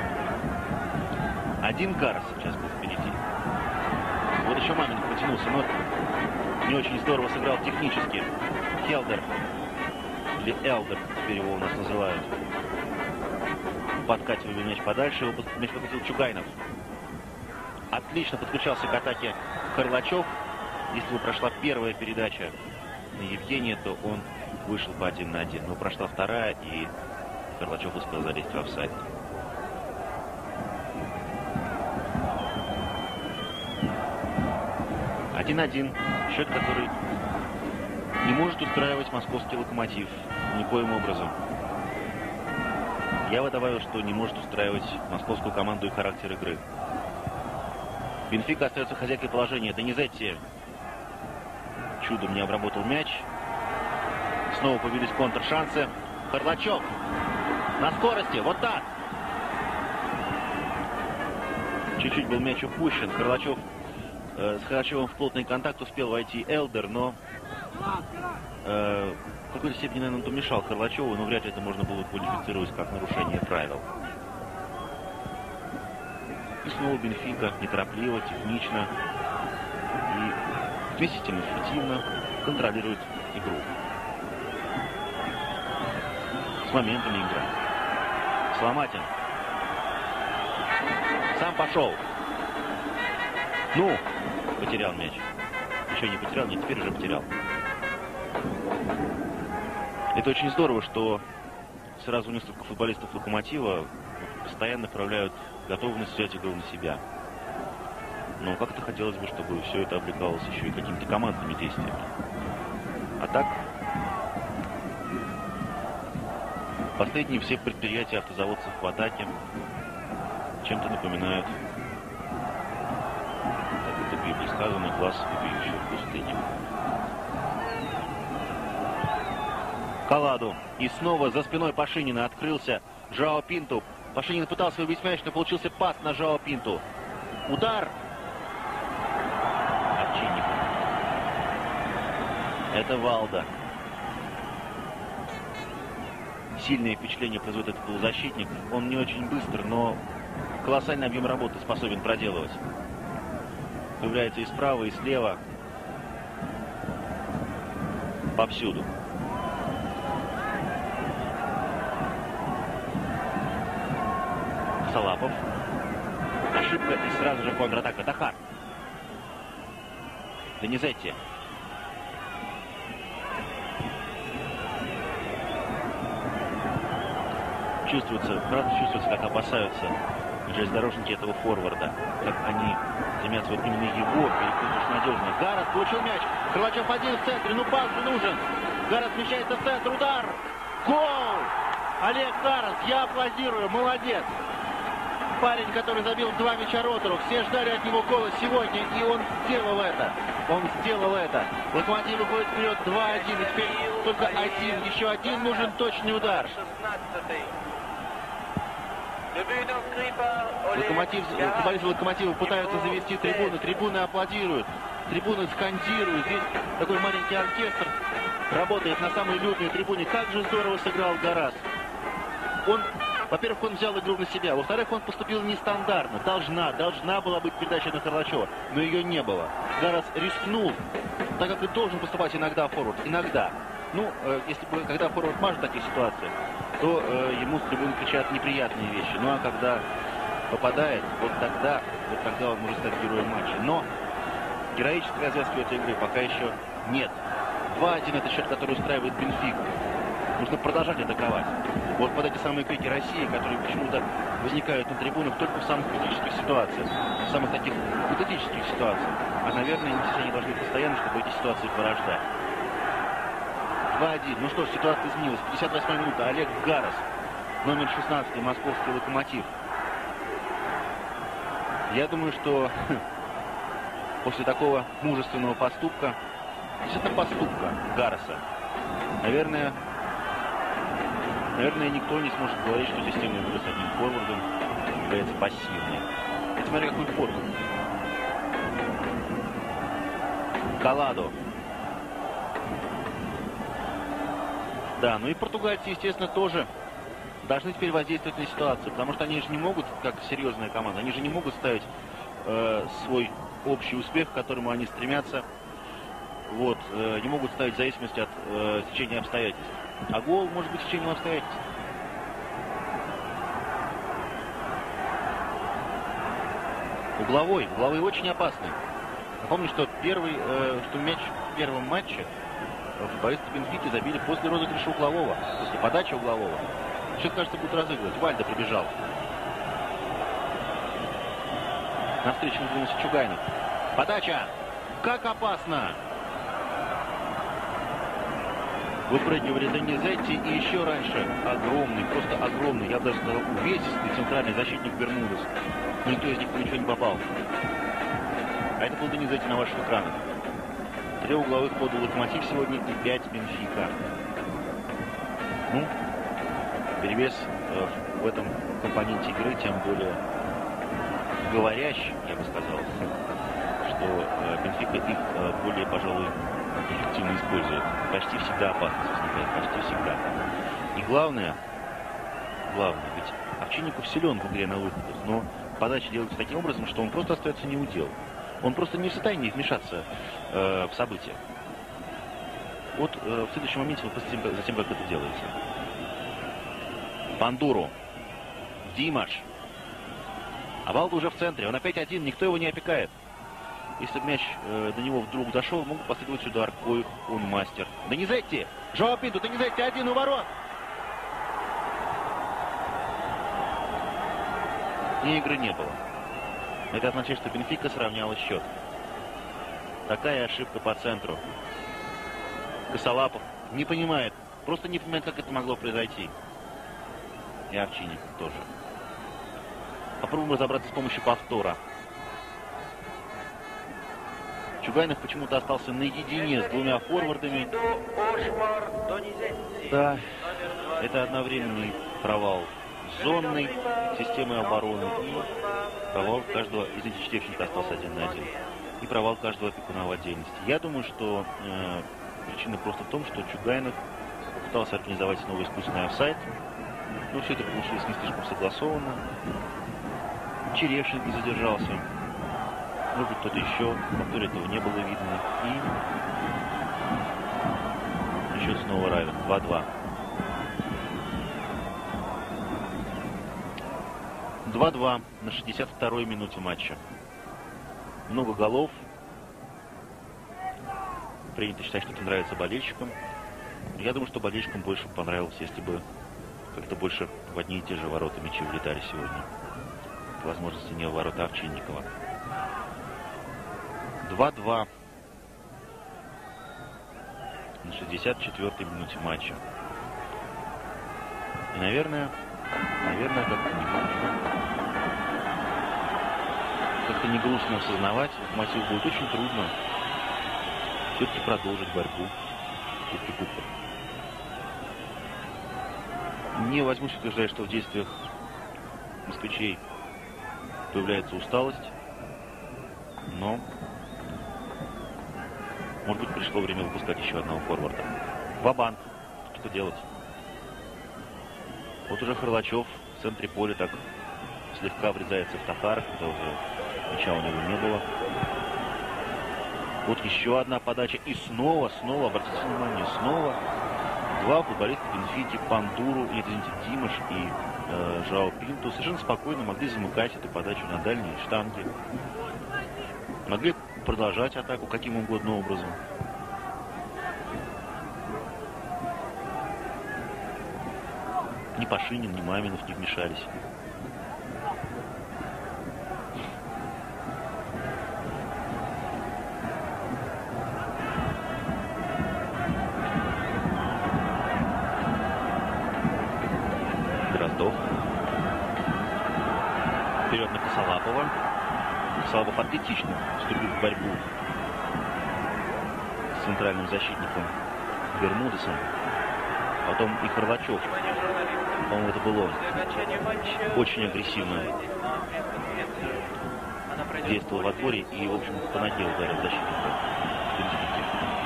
Один Гарос сейчас был впереди. Вот еще Маминов потянулся, но не очень здорово сыграл технически. Хелдер. Или Элдер, теперь его у нас называют. Подкатывали мяч подальше. Его мяч подкатил Чугайнов. Отлично подключался к атаке Крылачев. Если бы прошла первая передача на Евгения, то он вышел по 1 на 1. Но прошла вторая, и Карлачев успел залезть в офсайд. Один-один. Счет, который не может устраивать московский «Локомотив» никоим образом. Я добавил, что не может устраивать московскую команду и характер игры. Бенфика остается хозяйкой положения. Донизетти чудом не обработал мяч. Снова появились контршансы. Карлачев на скорости. Вот так. Чуть-чуть был мяч упущен. С Карлачевым в плотный контакт успел войти Элдер, но в какой-то степени, наверное, он помешал Карлачеву, но вряд ли это можно было квалифицировать как нарушение правил. И снова Бенфика неторопливо, технично и вместе с тем эффективно контролирует игру. С моментами игра. Соломатин. Сам пошел. Ну, потерял мяч. Еще не потерял, нет, теперь уже потерял. Это очень здорово, что сразу несколько футболистов «Локомотива» постоянно проявляют готовность взять игру на себя. Но как-то хотелось бы, чтобы все это облекалось еще и какими-то командными действиями. А так, последние все предприятия автозаводцев в атаке чем-то напоминают, как это в Библии сказано, глаз убивающий в пустыне. Каладу. И снова за спиной Пашинина открылся Жоао Пинту. Пашинин пытался выбить мяч, но получился пас на Жоао Пинту. Удар. Овчинников. Это Валда. Сильное впечатление производит этот полузащитник. Он не очень быстр, но колоссальный объем работы способен проделывать. Появляется и справа, и слева. Повсюду. Салапов. Ошибка и сразу же контратака. Дахар. Донизетти. Чувствуется, как опасаются железнодорожники этого форварда. Как они стремятся вот именно его перекрыть надежно. Гарас получил мяч. Карлачев один в центре. Ну пас же нужен. Гарас смещается в центр. Удар. Гол! Олег Гарас. Я аплодирую. Молодец. Парень, который забил 2 мяча Ротору. Все ждали от него гола сегодня, и он сделал это. Он сделал это. Локомотив выходит вперед 2-1. И теперь только один, еще один нужен точный удар. Футболисты Локомотива пытаются завести трибуны. Трибуны аплодируют. Трибуны скандируют. Здесь такой маленький оркестр работает на самой людной трибуне. Как же здорово сыграл Гарас. Во-первых, он взял игру на себя. Во-вторых, он поступил нестандартно. Должна была быть передача на Карлачева, но ее не было. Гарас рискнул, так как и должен поступать иногда форвард. Иногда. Ну, если бы, когда форвард мажет в таких ситуациях, то ему с трибуны кричат неприятные вещи. Ну, а когда попадает, вот тогда он может стать героем матча. Но героической развязки у этой игры пока еще нет. 2-1 это счет, который устраивает Бенфику. Нужно продолжать атаковать. Вот под эти самые крики России, которые почему-то возникают на трибунах только в самых критических ситуациях, в самых таких гипотетических ситуациях. А, наверное, они должны быть постоянно, чтобы эти ситуации порождать. 2-1. Ну что ж, ситуация изменилась. 58-я минута. Олег Гарас, номер 16, московский «Локомотив». Я думаю, что после такого мужественного поступка, действительно поступка Гараса, наверное, никто не сможет говорить, что система игры с одним форвардом является пассивной. И смотри, какой форвард. Каладо. Да, ну и португальцы, естественно, тоже должны теперь воздействовать на ситуацию, потому что они же не могут, как серьезная команда, они же не могут ставить свой общий успех, к которому они стремятся, не могут ставить в зависимости от течения обстоятельств. А гол может быть течением обстоятельств. Угловой очень опасный. Напомню, что мяч в первом матче футболисты Бенфики забили после розыгрыша углового, после подачи углового. Сейчас, кажется, будут разыгрывать. Вальдо прибежал. Навстречу выдвинулся Чугайнов. Подача! Как опасно! Выпрыгивали Донизетти и еще раньше огромный, просто огромный, я бы даже сказал, увесистый центральный защитник Бермудес. Но никто из них ничего не попал. А это был Донизетти на ваших экранах. 3 угловых подал Локомотив сегодня и 5 Бенфика. Ну, перевес в этом компоненте игры тем более говорящий, я бы сказал, что Бенфика их более, пожалуй, эффективно использует. Почти всегда опасность возникает, почти всегда. И главное, ведь Овчинников силен в игре на выходах, но подача делается таким образом, что он просто остается неудел. Он просто не в состоянии вмешаться в события. Вот в следующем моменте вы посмотрите за тем, как это делается. Пандуру. Димаш. А Валда уже в центре. Он опять один, никто его не опекает. Если бы мяч до него вдруг дошел, мог бы последовать удар. Коих он мастер. Донизетти! Жоао Пинто, Донизетти один у ворот! И игры не было. Это означает, что Бенфика сравняла счет. Такая ошибка по центру. Косолапов не понимает. Просто не понимает, как это могло произойти. И Овчинников тоже. Попробуем разобраться с помощью повтора. Чугайнов почему-то остался наедине с 2 форвардами. Да, это одновременный провал зонной системы обороны и провал каждого из этих 4 остался 1 на 1. И провал каждого опекуна в отдельности. Я думаю, что причина просто в том, что Чугайнов попытался организовать новый искусственный офсайд. Но все это получилось не слишком согласованно. Черешин не задержался. Может быть, кто-то еще. В повторе этого не было видно. И счет снова равен. 2-2. 2-2 на 62-й минуте матча. Много голов. Принято считать, что это нравится болельщикам. Я думаю, что болельщикам больше понравилось, если бы как-то больше в одни и те же ворота мячи влетали сегодня. По возможности не в ворота Овчинникова. 2-2 на 64-й минуте матча. И, наверное, как-то не грустно осознавать, Локомотиву будет очень трудно все-таки продолжить борьбу в Кубке Кубков. Не возьмусь утверждать, что в действиях москвичей появляется усталость, но, может быть, пришло время выпускать еще одного форварда. Ва-банк. Что делать? Вот уже Харлачев в центре поля так слегка врезается в Тахара, когда уже мяча у него не было. Вот еще одна подача. И снова, обратите внимание, снова 2 футболиста Бенфики, Пандуру, Димаш и Жоао Пинто совершенно спокойно могли замыкать эту подачу на дальние штанги. Могли продолжать атаку каким угодно образом. Ни Пашинин, ни Маминов не вмешались. Дроздов. Вперед на Косолапова. Косолапов атлетично вступил в борьбу с центральным защитником Бермудесом. Потом и Харлачев. По-моему, это был он. Очень агрессивно действовал в отборе и, в общем, по ноге ударил защитника Бенфики.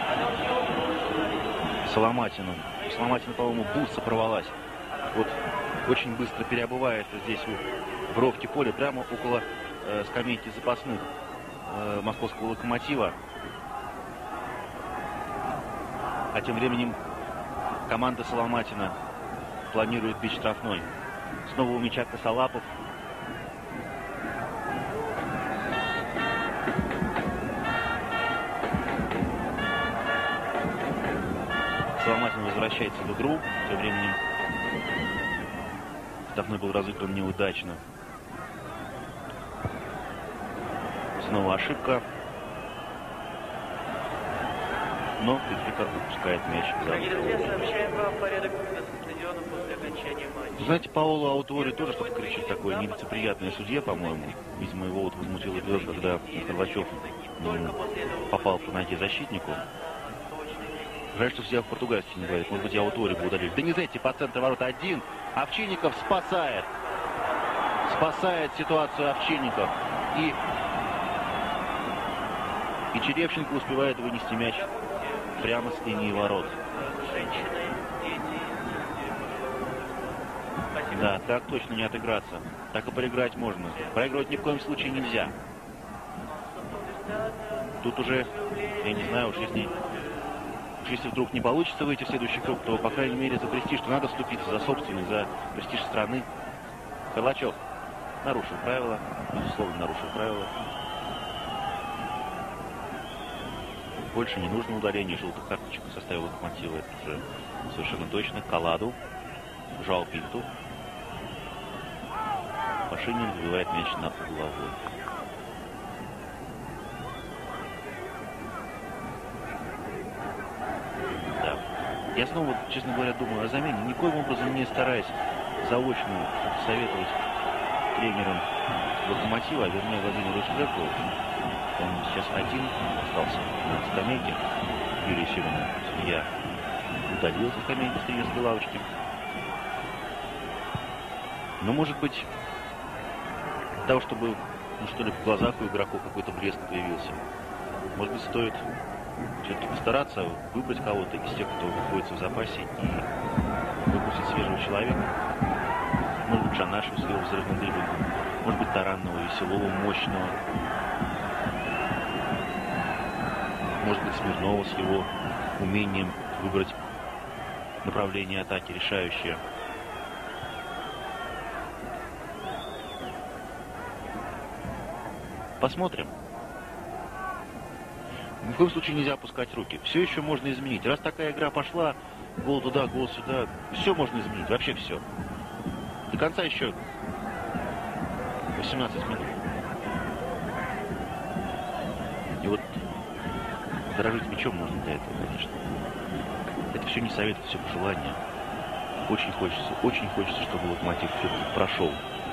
Соломатина, по-моему, бутса порвалась. Вот очень быстро переобувает здесь в бровке поля, прямо около скамейки запасных московского Локомотива. А тем временем команда Соломатина планирует бить штрафной. Снова у мяча Косолапов. Соломатин возвращается в игру. Тем временем Давно был разыгран неудачно. Снова ошибка. Но Бенфика выпускает мяч за угол. Знаете, Паоло Аутори тоже что-то кричит такое нелицеприятное судье, по-моему. Видимо, его вот возмутил эпизод, когда Хорвачев попал по ноге защитнику. Жаль, что все в португальский не говорит. Может быть, Аутори бы удалили. Донизетти по центру ворота один. Овчинников спасает. Спасает ситуацию Овчинников. И Черевченко успевает вынести мяч прямо с линии ворот. Да, так точно не отыграться. Так и проиграть можно. Проигрывать ни в коем случае нельзя. Тут уже, я не знаю, уж если вдруг не получится выйти в следующий круг, то, по крайней мере, за престиж, то надо вступиться за собственный, за престиж страны. Хорвачев нарушил правила, безусловно, нарушил правила. Больше не нужно удаление желтых карточек в составе Локомотива, это уже совершенно точно. Каладу, Жоау Пинту. Пашинин выбивает мяч на угловой. Да. Я снова, честно говоря, думаю о замене. Никоим образом не стараясь заочно советовать тренерам Локомотива, а вернее Владимиру Шреку. Он сейчас один остался на скамейке. Юрий Семенов, судья, удалил со скамейки с тренерской лавочки. Но, может быть, для того, чтобы, что ли, в глазах у игроков какой-то блеск появился, может быть, стоит все-таки постараться выбрать кого-то из тех, кто находится в запасе, и выпустить свежего человека. Может быть, Джанашева с его взрывным дриблингом, может быть, Таранного, Веселого, мощного. Может быть, Смирнова с его умением выбрать направление атаки решающее. Посмотрим. Ни в коем случае нельзя опускать руки. Все еще можно изменить. Раз такая игра пошла, гол туда, гол сюда, все можно изменить. Вообще все. До конца еще 18 минут. И вот дорожить мячом нужно для этого, конечно. Это все не совет, это все пожелание. Очень хочется, чтобы Локомотив все-таки прошел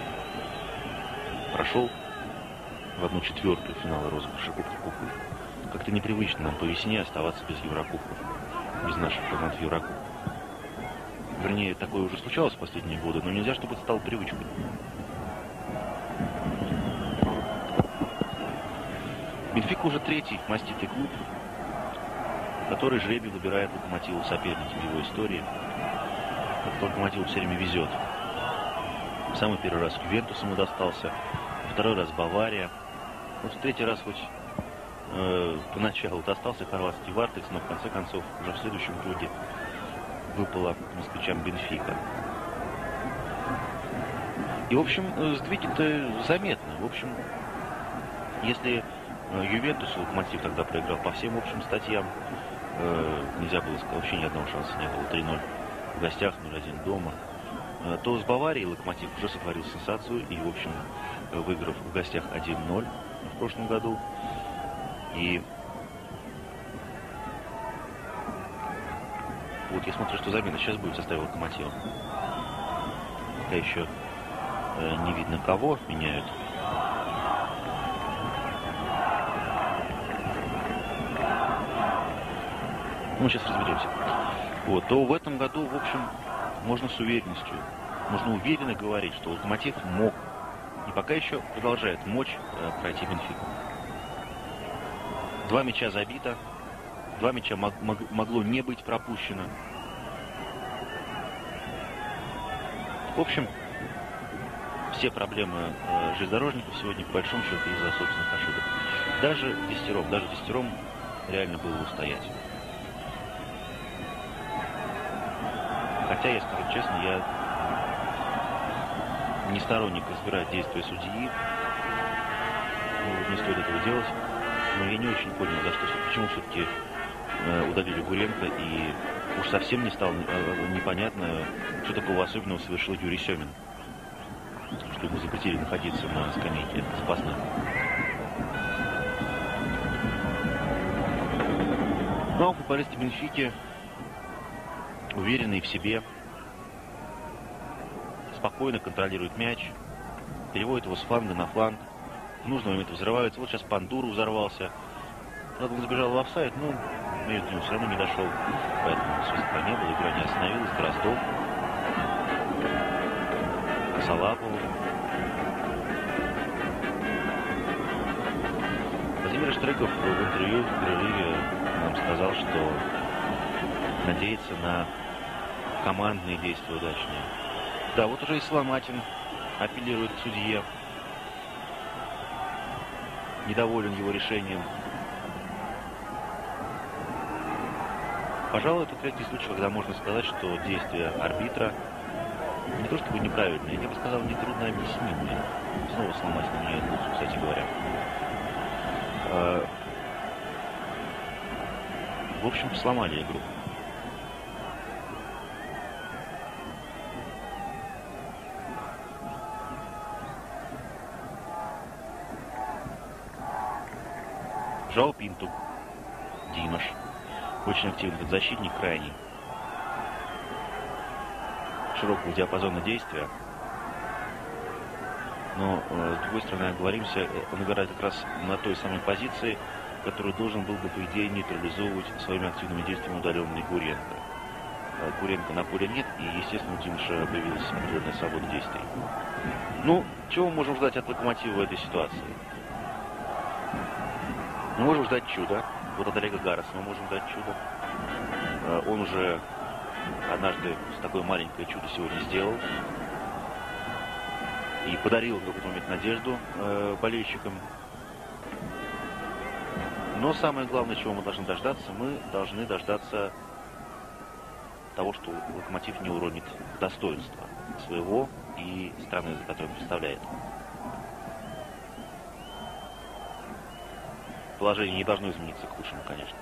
в 1/4 финала розыгрыша Кубка Кубков. Как-то непривычно нам по весне оставаться без Еврокубков, без наших команд в Еврокубках. Вернее, такое уже случалось в последние годы, но нельзя, чтобы это стало привычкой. Бенфика уже третий маститый клуб, который жребий выбирает Локомотиву соперники в его истории. Как Локомотиву все время везет. В самый первый раз Ювентус ему достался, второй раз Бавария. Вот в третий раз хоть поначалу достался хорватский Вартекс, но в конце концов уже в следующем круге выпала москвичам Бенфика. И, в общем, сдвиги-то заметны. В общем, если Ювентус Локомотив тогда проиграл по всем общим статьям, нельзя было сказать, вообще ни одного шанса не было. 3-0 в гостях, 0-1 дома. То с Баварией Локомотив уже сотворил сенсацию и, в общем, выиграв в гостях 1-0 в прошлом году. И вот я смотрю, что замена сейчас будет в составе Локомотива. Пока еще не видно, кого меняют. Мы сейчас разберемся. Вот, то в этом году, в общем, можно с уверенностью, можно уверенно говорить, что Локомотив мог и пока еще продолжает мочь пройти Бенфику. 2 мяча забито, 2 мяча могло не быть пропущено. В общем, все проблемы железнодорожников сегодня, по большому счету, из-за собственных ошибок. Даже десятером реально было устоять. Хотя, я скажу честно, я не сторонник избирать действия судьи. Не стоит этого делать. Но я не очень понял, за что, почему все-таки удалили Гуренко, и уж совсем не стало непонятно, что такого особенного совершил Юрий Семин. что ему запретили находиться на скамейке запасных. Но футболисты Бенфики, уверенные в себе, спокойно контролируют мяч, переводят его с фланга на фланг. В нужный момент взрываются. Вот сейчас Пандуру взорвался. Правда, он забежал в офсайд, но между ним все равно не дошел. Поэтому свистка не было, игра не остановилась. Дроздов. Салапов. Владимир Штрыков в интервью в перерыве нам сказал, что надеется на командные действия удачные. Да, вот уже и Соломатин апеллирует к судье. Недоволен его решением. Пожалуй, это третий случай, когда можно сказать, что действия арбитра не то чтобы неправильные, я бы сказал, нетрудно объяснимые. Снова Соломатин меняет лучше, кстати говоря. В общем, сломали игру. Жоао Пинто, Димаш, очень активный этот защитник, крайний. Широкого диапазона действия. Но, с другой стороны, оговоримся, он играет как раз на той самой позиции, которую должен был бы, по идее, нейтрализовывать своими активными действиями удаленный Гуренко. Гуренко на поле нет, и, естественно, у Димаша появилась определенная свобода действий. Ну, чего мы можем ждать от Локомотива в этой ситуации? Мы можем ждать чуда. Вот от Олега Гараса мы можем ждать чудо. Он уже однажды такое маленькое чудо сегодня сделал. И подарил в какой-то момент надежду болельщикам. Но самое главное, чего мы должны дождаться того, что Локомотив не уронит достоинства своего и страны, за которую он представляет. Положение не должно измениться к худшему, конечно.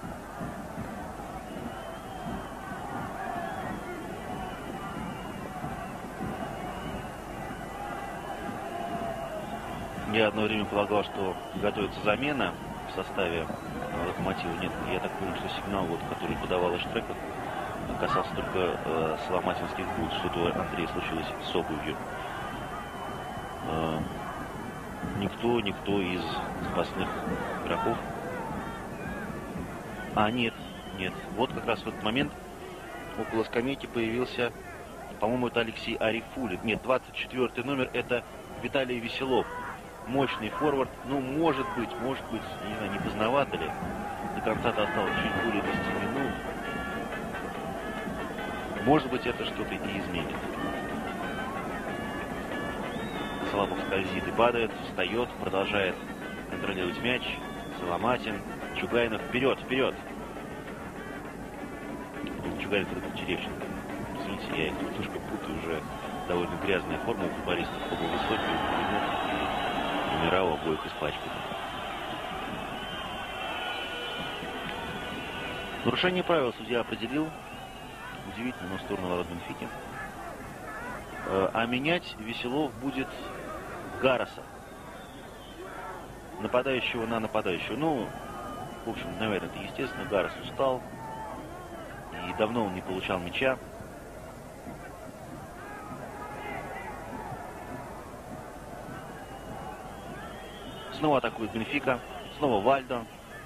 Я одно время полагал, что готовится замена в составе Локомотива. Нет, я так понял, что сигнал, вот, который подавал Штреков, касался только соломатинских бут. Что-то у Андрея случилось с обувью. Никто из запасных игроков. Нет. Вот как раз в этот момент около скамейки появился, по-моему, это Алексей Арифулин. Нет, 24-й номер, это Виталий Веселов. Мощный форвард. Ну, может быть, не знаю, не поздновато ли. До конца-то осталось чуть более 10 минут. Может быть, это что-то и изменит. Салапов скользит и падает, встает, продолжает контролировать мяч. Соломатин, Чугайнов, вперед! Чугайнов это Терещенко. Извините, я их немножко путаю, уже довольно грязная форма у футболистов, оба высокие, и номера у обоих испачканы. Нарушение правил судья определил. Удивительно, но в сторону ворот Бенфики. А менять Веселов будет Гараса. Нападающего на нападающего. Ну, в общем, наверное, это естественно. Гарас устал. И давно он не получал мяча. Снова атакует Бенфика. Снова Вальдо.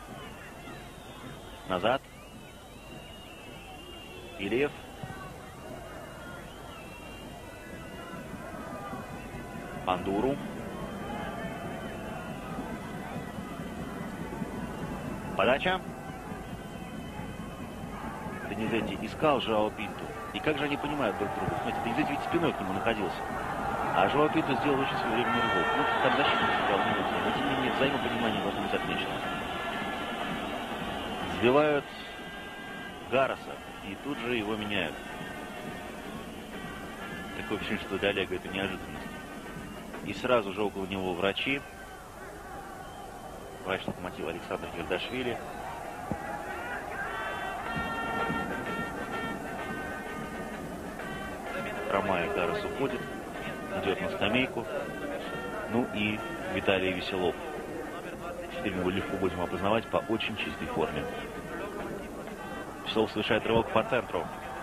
Назад. Илиев. Пандуру. Подача. Донизетти искал Жоао Пинто. И как же они понимают друг друга? Смотрите, Донизетти ведь спиной к нему находился. А Жоао Пинто сделал очень своевременный рывок. Ну, там защитник сыграл минуту. Но тем не менее, взаимопонимание должно быть отмечено. Сбивают Гараса. И тут же его меняют. Такое ощущение, что для Олега это неожиданность. И сразу же около него врачи. Врач Локомотива Александр Гердашвили. Хромая, Гарас уходит. идет на скамейку. Ну и Виталий Веселов. Теперь мы его легко будем опознавать по очень чистой форме. Веселов совершает рывок по центру.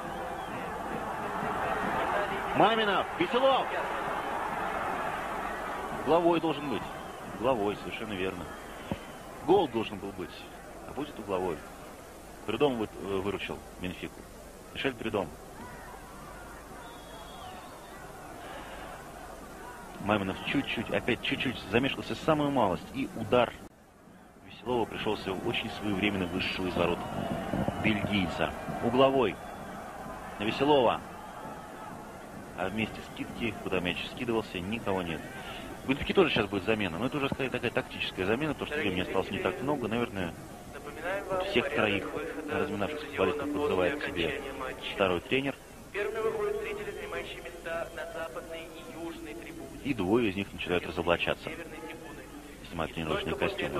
Маминов! Веселов! Угловой должен быть. Угловой, совершенно верно. Гол должен был быть, а будет угловой. Придом выручил Бенфику. Мишель Придом. Маминов чуть-чуть, опять чуть-чуть замешкался самую малость. И удар Веселова пришелся очень своевременно вышедшего из ворот бельгийца. Угловой на Веселова. А вместе скидки, куда мяч скидывался, никого нет. В Бенфике тоже сейчас будет замена, но это уже, скорее, такая тактическая замена, потому что времени осталось не так много. Наверное, всех троих разминавшихся футболистов подзывает к себе второй тренер. Первыми выходят зрители, занимающие места на западной и южной трибуне. И двое из них начинают разоблачаться. Снимают тренировочные костюмы.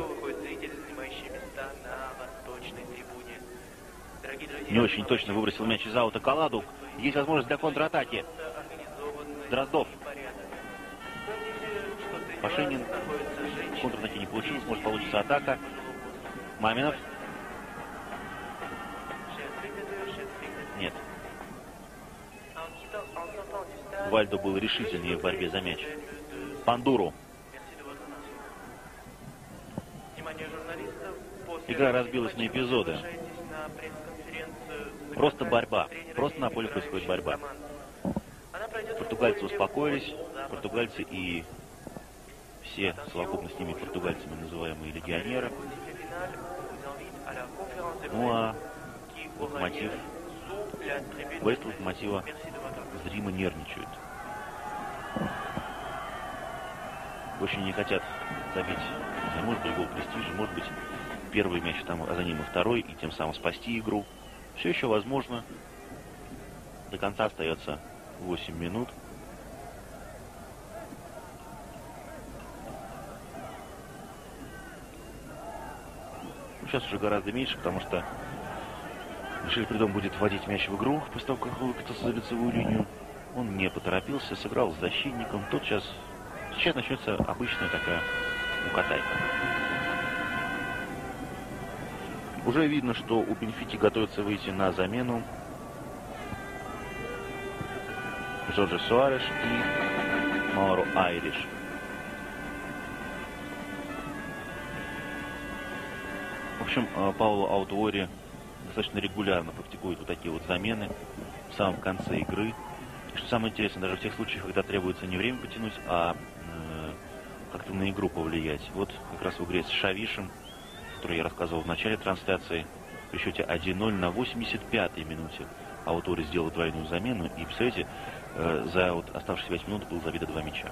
Не очень точно выбросил мяч из аута Каладу. Есть возможность для контратаки. Дроздов. Пашинин. Контратаки не получилось. Может получится атака. Маминов. Нет. Вальдо был решительнее в борьбе за мяч. Пандуру. Игра разбилась на эпизоды. Просто борьба. Просто на поле происходит борьба. Португальцы успокоились. Португальцы и все совокупно с ними португальцами называемые легионеры. Ну а локомотив, Вест Локомотива зримо нервничают. Очень не хотят забить, может быть, гол престижа, может быть, первый мяч, там, а за ним и второй, и тем самым спасти игру. Все еще возможно. До конца остается 8 минут. Сейчас уже гораздо меньше, потому что Мишель Придом будет вводить мяч в игру после того, как выкатился за лицевую линию. Он не поторопился, сыграл с защитником. Сейчас начнется обычная такая укатайка. Уже видно, что у Бенфики готовится выйти на замену Жорже Суареш и Мауро Айриш. В общем, Пауло Аутуори достаточно регулярно практикует вот такие вот замены в самом конце игры. И что самое интересное, даже в тех случаях, когда требуется не время потянуть, а как-то на игру повлиять. Вот как раз в игре с Шавишем, который я рассказывал в начале трансляции, при счете 1-0 на 85-й минуте Аутуори сделал двойную замену. И, представляете, за вот оставшиеся 5 минут было забито 2 мяча.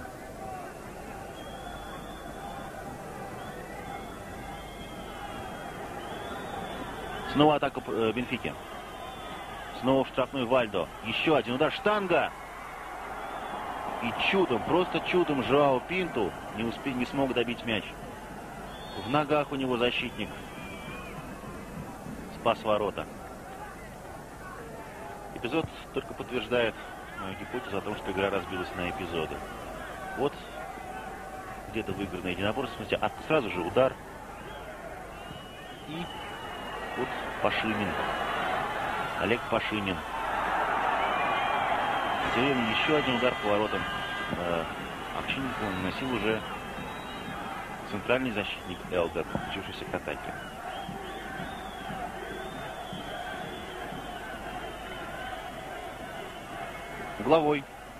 Снова атака Бенфики. Снова в штрафной Вальдо. Еще один удар. Штанга. И чудом, просто чудом Жоао Пинту не смог добить мяч. В ногах у него защитник. Спас ворота. Эпизод только подтверждает мою гипотезу о том, что игра разбилась на эпизоды. Вот где-то выигранное единоборство. Сразу же удар. И вот Пашинин. Олег Пашинин. Тем временем еще один удар по воротам. Овчинникову наносил уже центральный защитник Элдер, включившийся к атаке. Угловой.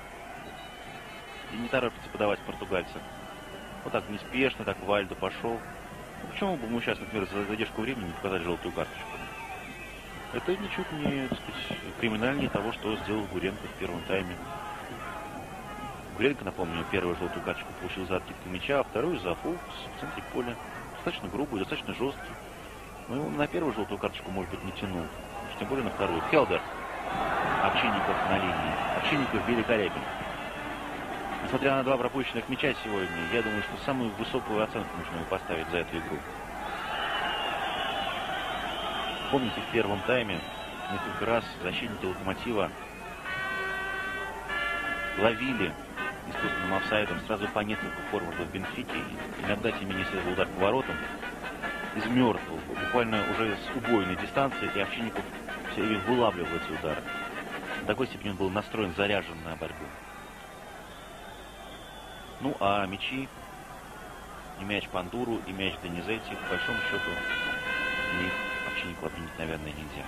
И не торопится подавать португальца. Вот так неспешно, так Вальдо пошел. Почему бы ему сейчас, например, за задержку времени не показать желтую карточку? Это ничуть не, так сказать, криминальнее того, что сделал Гуренко в первом тайме. Гуренко, напомню, первую желтую карточку получил за откидку мяча, а вторую за фол в центре поля. Достаточно грубый, достаточно жесткий. Но он на первую желтую карточку, может быть, не тянул. Тем более на вторую. Хелдер. Овчинников на линии. Овчинников великолепен. Несмотря на 2 пропущенных мяча сегодня, я думаю, что самую высокую оценку нужно ему поставить за эту игру. Помните, в первом тайме несколько раз защитники Локомотива ловили искусственным офсайдом сразу по несколько форвардов Бенфики. Иногда Семени следовал удар по воротам из мертвого, буквально уже с убойной дистанции, и Овчинников все время вылавливал эти удары. В такой степени он был настроен, заряжен на борьбу. Ну, а мячи, и мяч Пандуру, и мяч Донизетти, по большому счету, их Овчинникову обвинить, наверное, нельзя.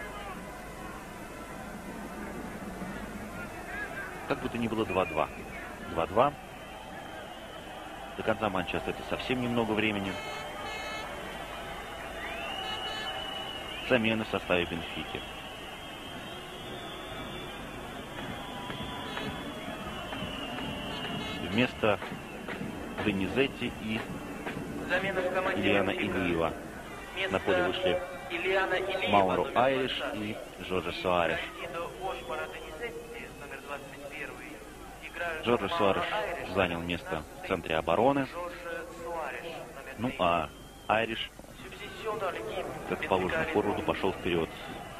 Как бы то ни было, 2-2. 2-2. До конца матча остается совсем немного времени. Замены в составе Бенфики. Вместо Донизетти и Ильяна Илиева на поле вышли Мауро Айриш и Жорже Суареш. Жорже Суареш занял место в центре обороны. Ну а Айриш, как положено форварду, пошел вперед.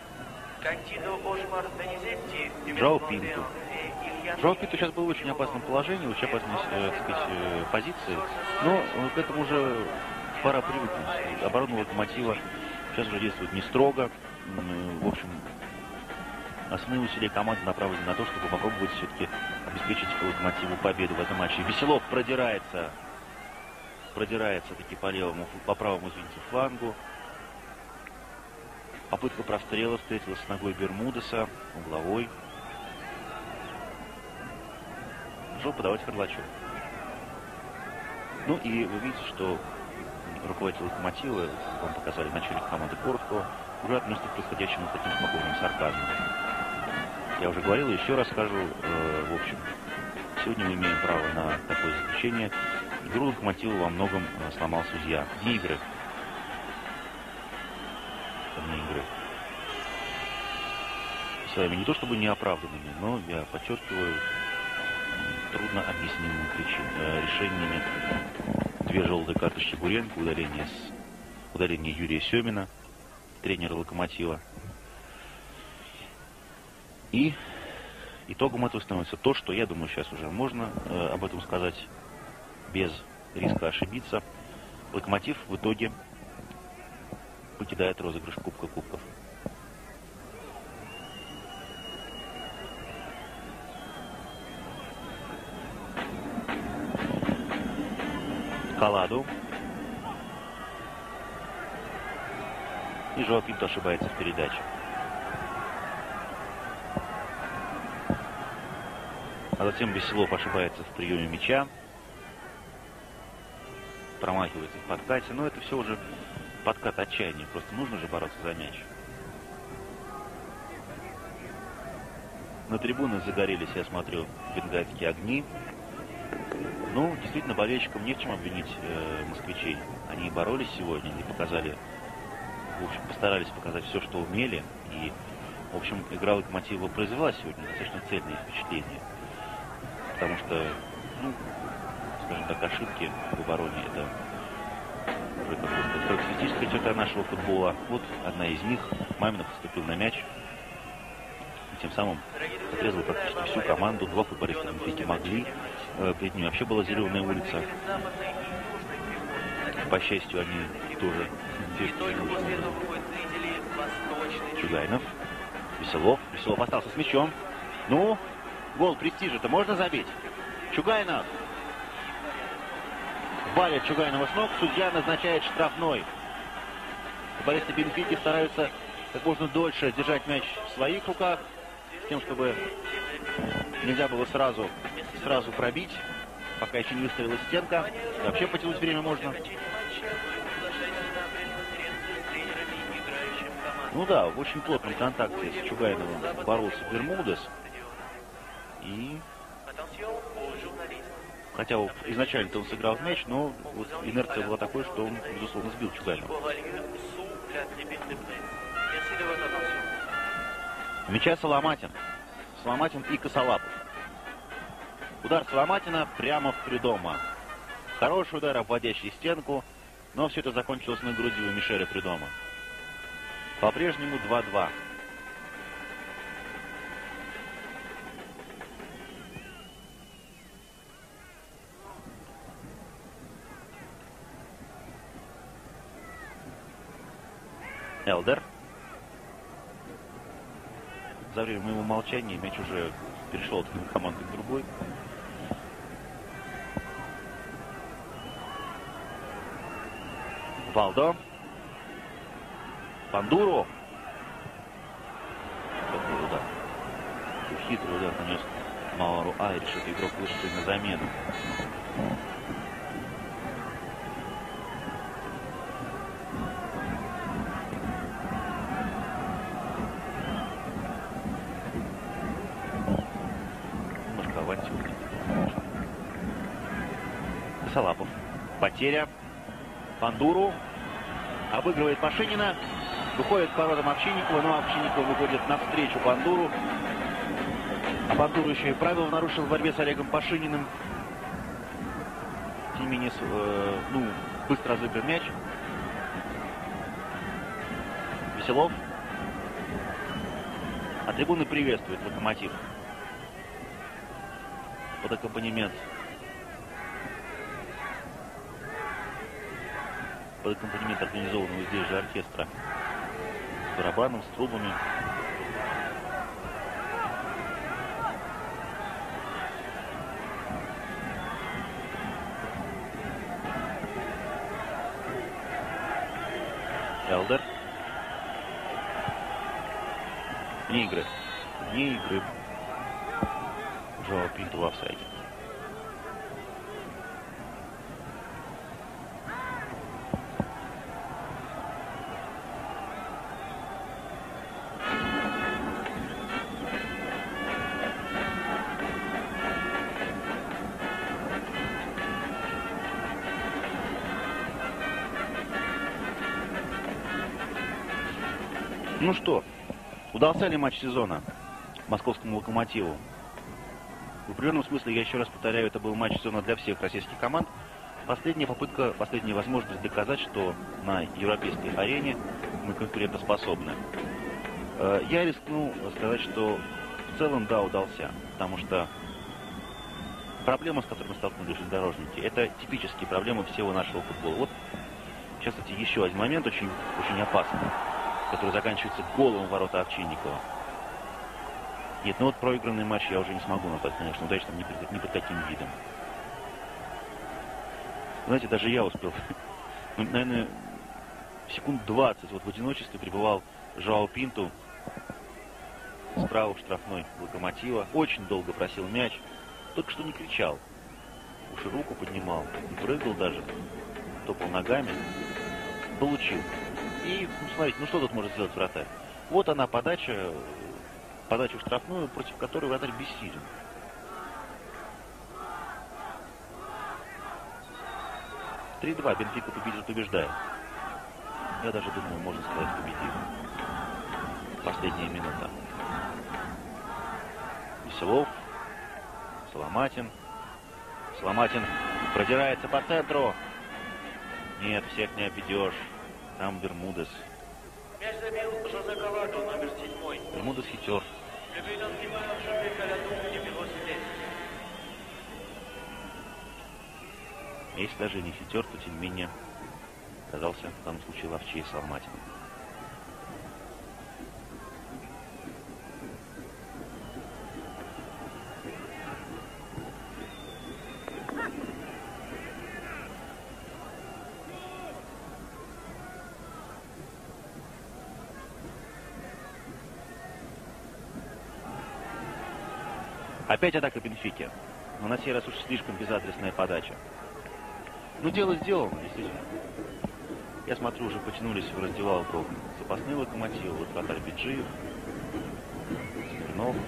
Жоау Пинту. Жоау Пинту сейчас был в очень опасном положении, в очень опасной, так сказать, позиции. Но к этому уже пора привыкнуть. Оборона Локомотива сейчас уже действует не строго. В общем, основные усилия команды направлены на то, чтобы попробовать все-таки обеспечить Локомотиву победу в этом матче. Веселов продирается таки по правому, извините, флангу. Попытка прострела встретилась с ногой Бермудеса, угловой. Пошел подавать Харлачев. Ну и вы видите, что руководитель Локомотива, вам показали начальник команды Коротко, уже относится к происходящему с таким спокойным сарказмом. Я уже говорил, еще раз скажу, в общем, сегодня мы имеем право на такое заключение. Игру Локомотива во многом сломал судья. Вне игры. Своими не то чтобы неоправданными, но, я подчеркиваю, трудно объяснимыми решениями. 2 желтые карточки Гуренко, удаление Юрия Семина, тренера Локомотива. И итогом этого становится то, что, я думаю, сейчас уже можно об этом сказать без риска ошибиться. Локомотив в итоге покидает розыгрыш Кубка Кубков. Каладу. И Жоау Пинто ошибается в передаче. А затем Веселов ошибается в приеме мяча. Промахивается в подкате. Но это все уже подкат отчаяния. Просто нужно же бороться за мяч. На трибунах загорелись, я смотрю, бенгальские огни. Ну, действительно, болельщикам не в чем обвинить москвичей. Они боролись сегодня, они показали, в общем, постарались показать все, что умели. И, в общем, игра Локомотива произвела сегодня достаточно цельные впечатления. Потому что, ну, скажем так, ошибки в обороне — это уже, как бы сказать, характеристическая черта нашего футбола. Вот одна из них. Маминов вступил на мяч. И тем самым отрезал практически всю команду. 2 футболиста Бенфики могли. Перед ними вообще была зеленая улица. По счастью, они тоже. Чугайнов. Веселов. Веселов остался с мячом. Ну, гол престижа-то можно забить? Чугайнов. Валит Чугайнова с ног. Судья назначает штрафной. Футболисты Бенфики стараются как можно дольше держать мяч в своих руках, с тем, чтобы нельзя было сразу пробить, пока еще не выстрелилась стенка. И вообще потянуть время можно. Ну да, в очень плотном контакте с Чугайновым боролся Бермудес. И хотя изначально-то он сыграл в мяч, но вот инерция была такой, что он, безусловно, сбил Чугайнова. Мяча Соломатин. Соломатин и Косолапов. Удар Соломатина прямо в Придома. Хороший удар, обводящий стенку, но все это закончилось на груди у Мишеля Придома. По-прежнему 2-2. Элдер. За время моего молчания мяч уже перешел от одной команды к другой. Валдо. Бандуру. Какой удар. Хитрый удар нанес Мауру Айриш. Это игрок, вышедший на замену. Немножко авантюрный. Косолапов. Потеря. Бандуру. Обыгрывает Пашинина. Выходит к воротам Овчинникова, но Овчинников выходит навстречу Бандуру. А Бандуру еще и правила нарушил в борьбе с Олегом Пашининым. Тем не менее, быстро разыгран мяч. Веселов. А трибуны приветствует Локомотив. Под аккомпанемент. Под аккомпанемент организованного здесь же оркестра. С барабаном, с трубами. Элдер. Вне игры. Вне игры. Жоао Пинто в офсайде. Ну что, удался ли матч сезона московскому Локомотиву? В определенном смысле, я еще раз повторяю, это был матч сезона для всех российских команд. Последняя попытка, последняя возможность доказать, что на европейской арене мы конкурентоспособны. Я рискну сказать, что в целом, да, удался. Потому что проблемы, с которыми столкнулись железнодорожники, это типические проблемы всего нашего футбола. Вот, сейчас, кстати, еще один момент очень, очень опасный, который заканчивается голом в ворота Овчинникова. Нет, ну вот проигранный матч я уже не смогу назвать, конечно, удачным ни под каким видом. Знаете, даже я успел, наверное, секунд 20 вот в одиночестве пребывал Жоао Пинто справа в штрафной Локомотива. Очень долго просил мяч, только что не кричал. Уж и руку поднимал, не прыгал даже, топал ногами. Получил. И, смотрите, ну что тут может сделать вратарь? Вот она подача в штрафную, против которой вратарь бессилен. — 3-2. Бенфика побеждает. Я даже думаю, можно сказать, победил. Последняя минута. Веселов. Соломатин. Соломатин продирается по центру. Нет, всех не обведешь. Там Бермудес. Мяч забил Жозе Каладо, номер 7. Бермудес хитер. Если даже не хитер, то тем не менее оказался в данном случае ловчей Соломатин. Опять атака Бенфики. Но на сей раз уж слишком безадресная подача. Ну, дело сделано, действительно. Я смотрю, уже потянулись в раздевалку запасные Локомотивы. Вот вратарь Биджиев, Смирнов.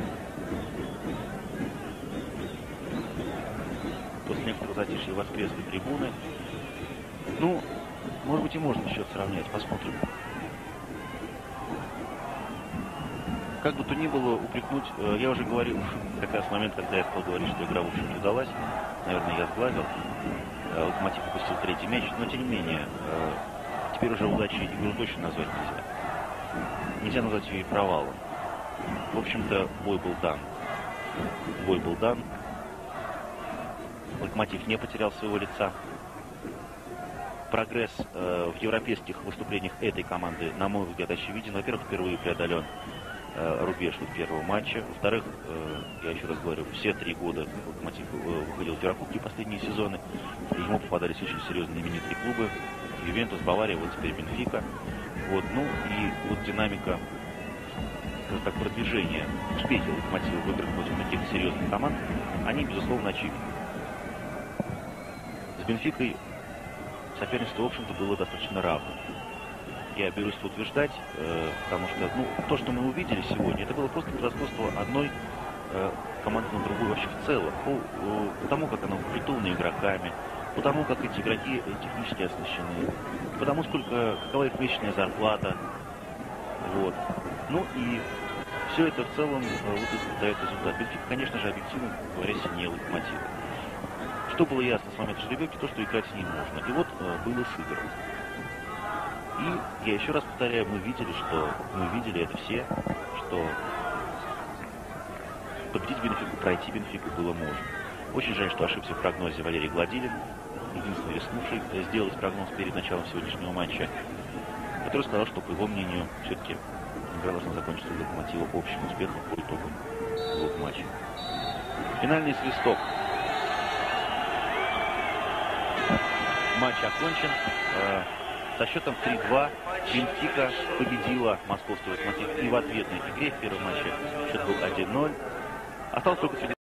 После некоторого затишья воскресли трибуны. Ну, может быть, и можно счет сравнять. Посмотрим. Как бы то ни было, упрекнуть, я уже говорил, как раз в момент, когда я стал говорить, что игра в общем не удалась, наверное, я сглазил. Локомотив упустил третий мяч, но тем не менее, теперь уже удачи игру точно назвать нельзя. Нельзя назвать ее и провалом. В общем-то, бой был дан. Бой был дан. Локомотив не потерял своего лица. прогресс в европейских выступлениях этой команды, на мой взгляд, очевиден. Во-первых, впервые преодолен рубеж первого матча. Во-вторых, я еще раз говорю, все 3 года Локомотив выходил в Еврокубки последние сезоны. И ему попадались очень серьезные именитые клубы. Ювентус, Бавария, вот теперь Бенфика. Вот, ну и вот динамика, скажем так, продвижения, успехи Локомотива в играх против таких серьезных команд, они, безусловно, очевидны. С Бенфикой соперничество, в общем-то, было достаточно равным. Я берусь это утверждать, потому что то, что мы увидели сегодня, это было просто превосходство одной команды на другую вообще в целом. По тому, как она укомплектована игроками, по тому, как эти игроки технически оснащены, потому какова их месячная зарплата. Вот. Ну и все это в целом вот это дает результат. Бенфика, конечно же, объективно говоря, сильнее Локомотива. Что было ясно с момента жеребьевки, то, что играть с ним можно. И вот было сыграно. И я еще раз повторяю, мы видели это все, что победить Бенфику, пройти Бенфику было можно. Очень жаль, что ошибся в прогнозе Валерий Гладилин, единственный рискнувший сделать прогноз перед началом сегодняшнего матча, который сказал, что, по его мнению, все-таки игра должна закончиться для Локомотива общим успехом по итогам двух матчей. Финальный свисток. Матч окончен. Со счетом 3-2 Бенфика победила московский Локомотив и в ответной игре в первом матче счет был 1-0. Осталось только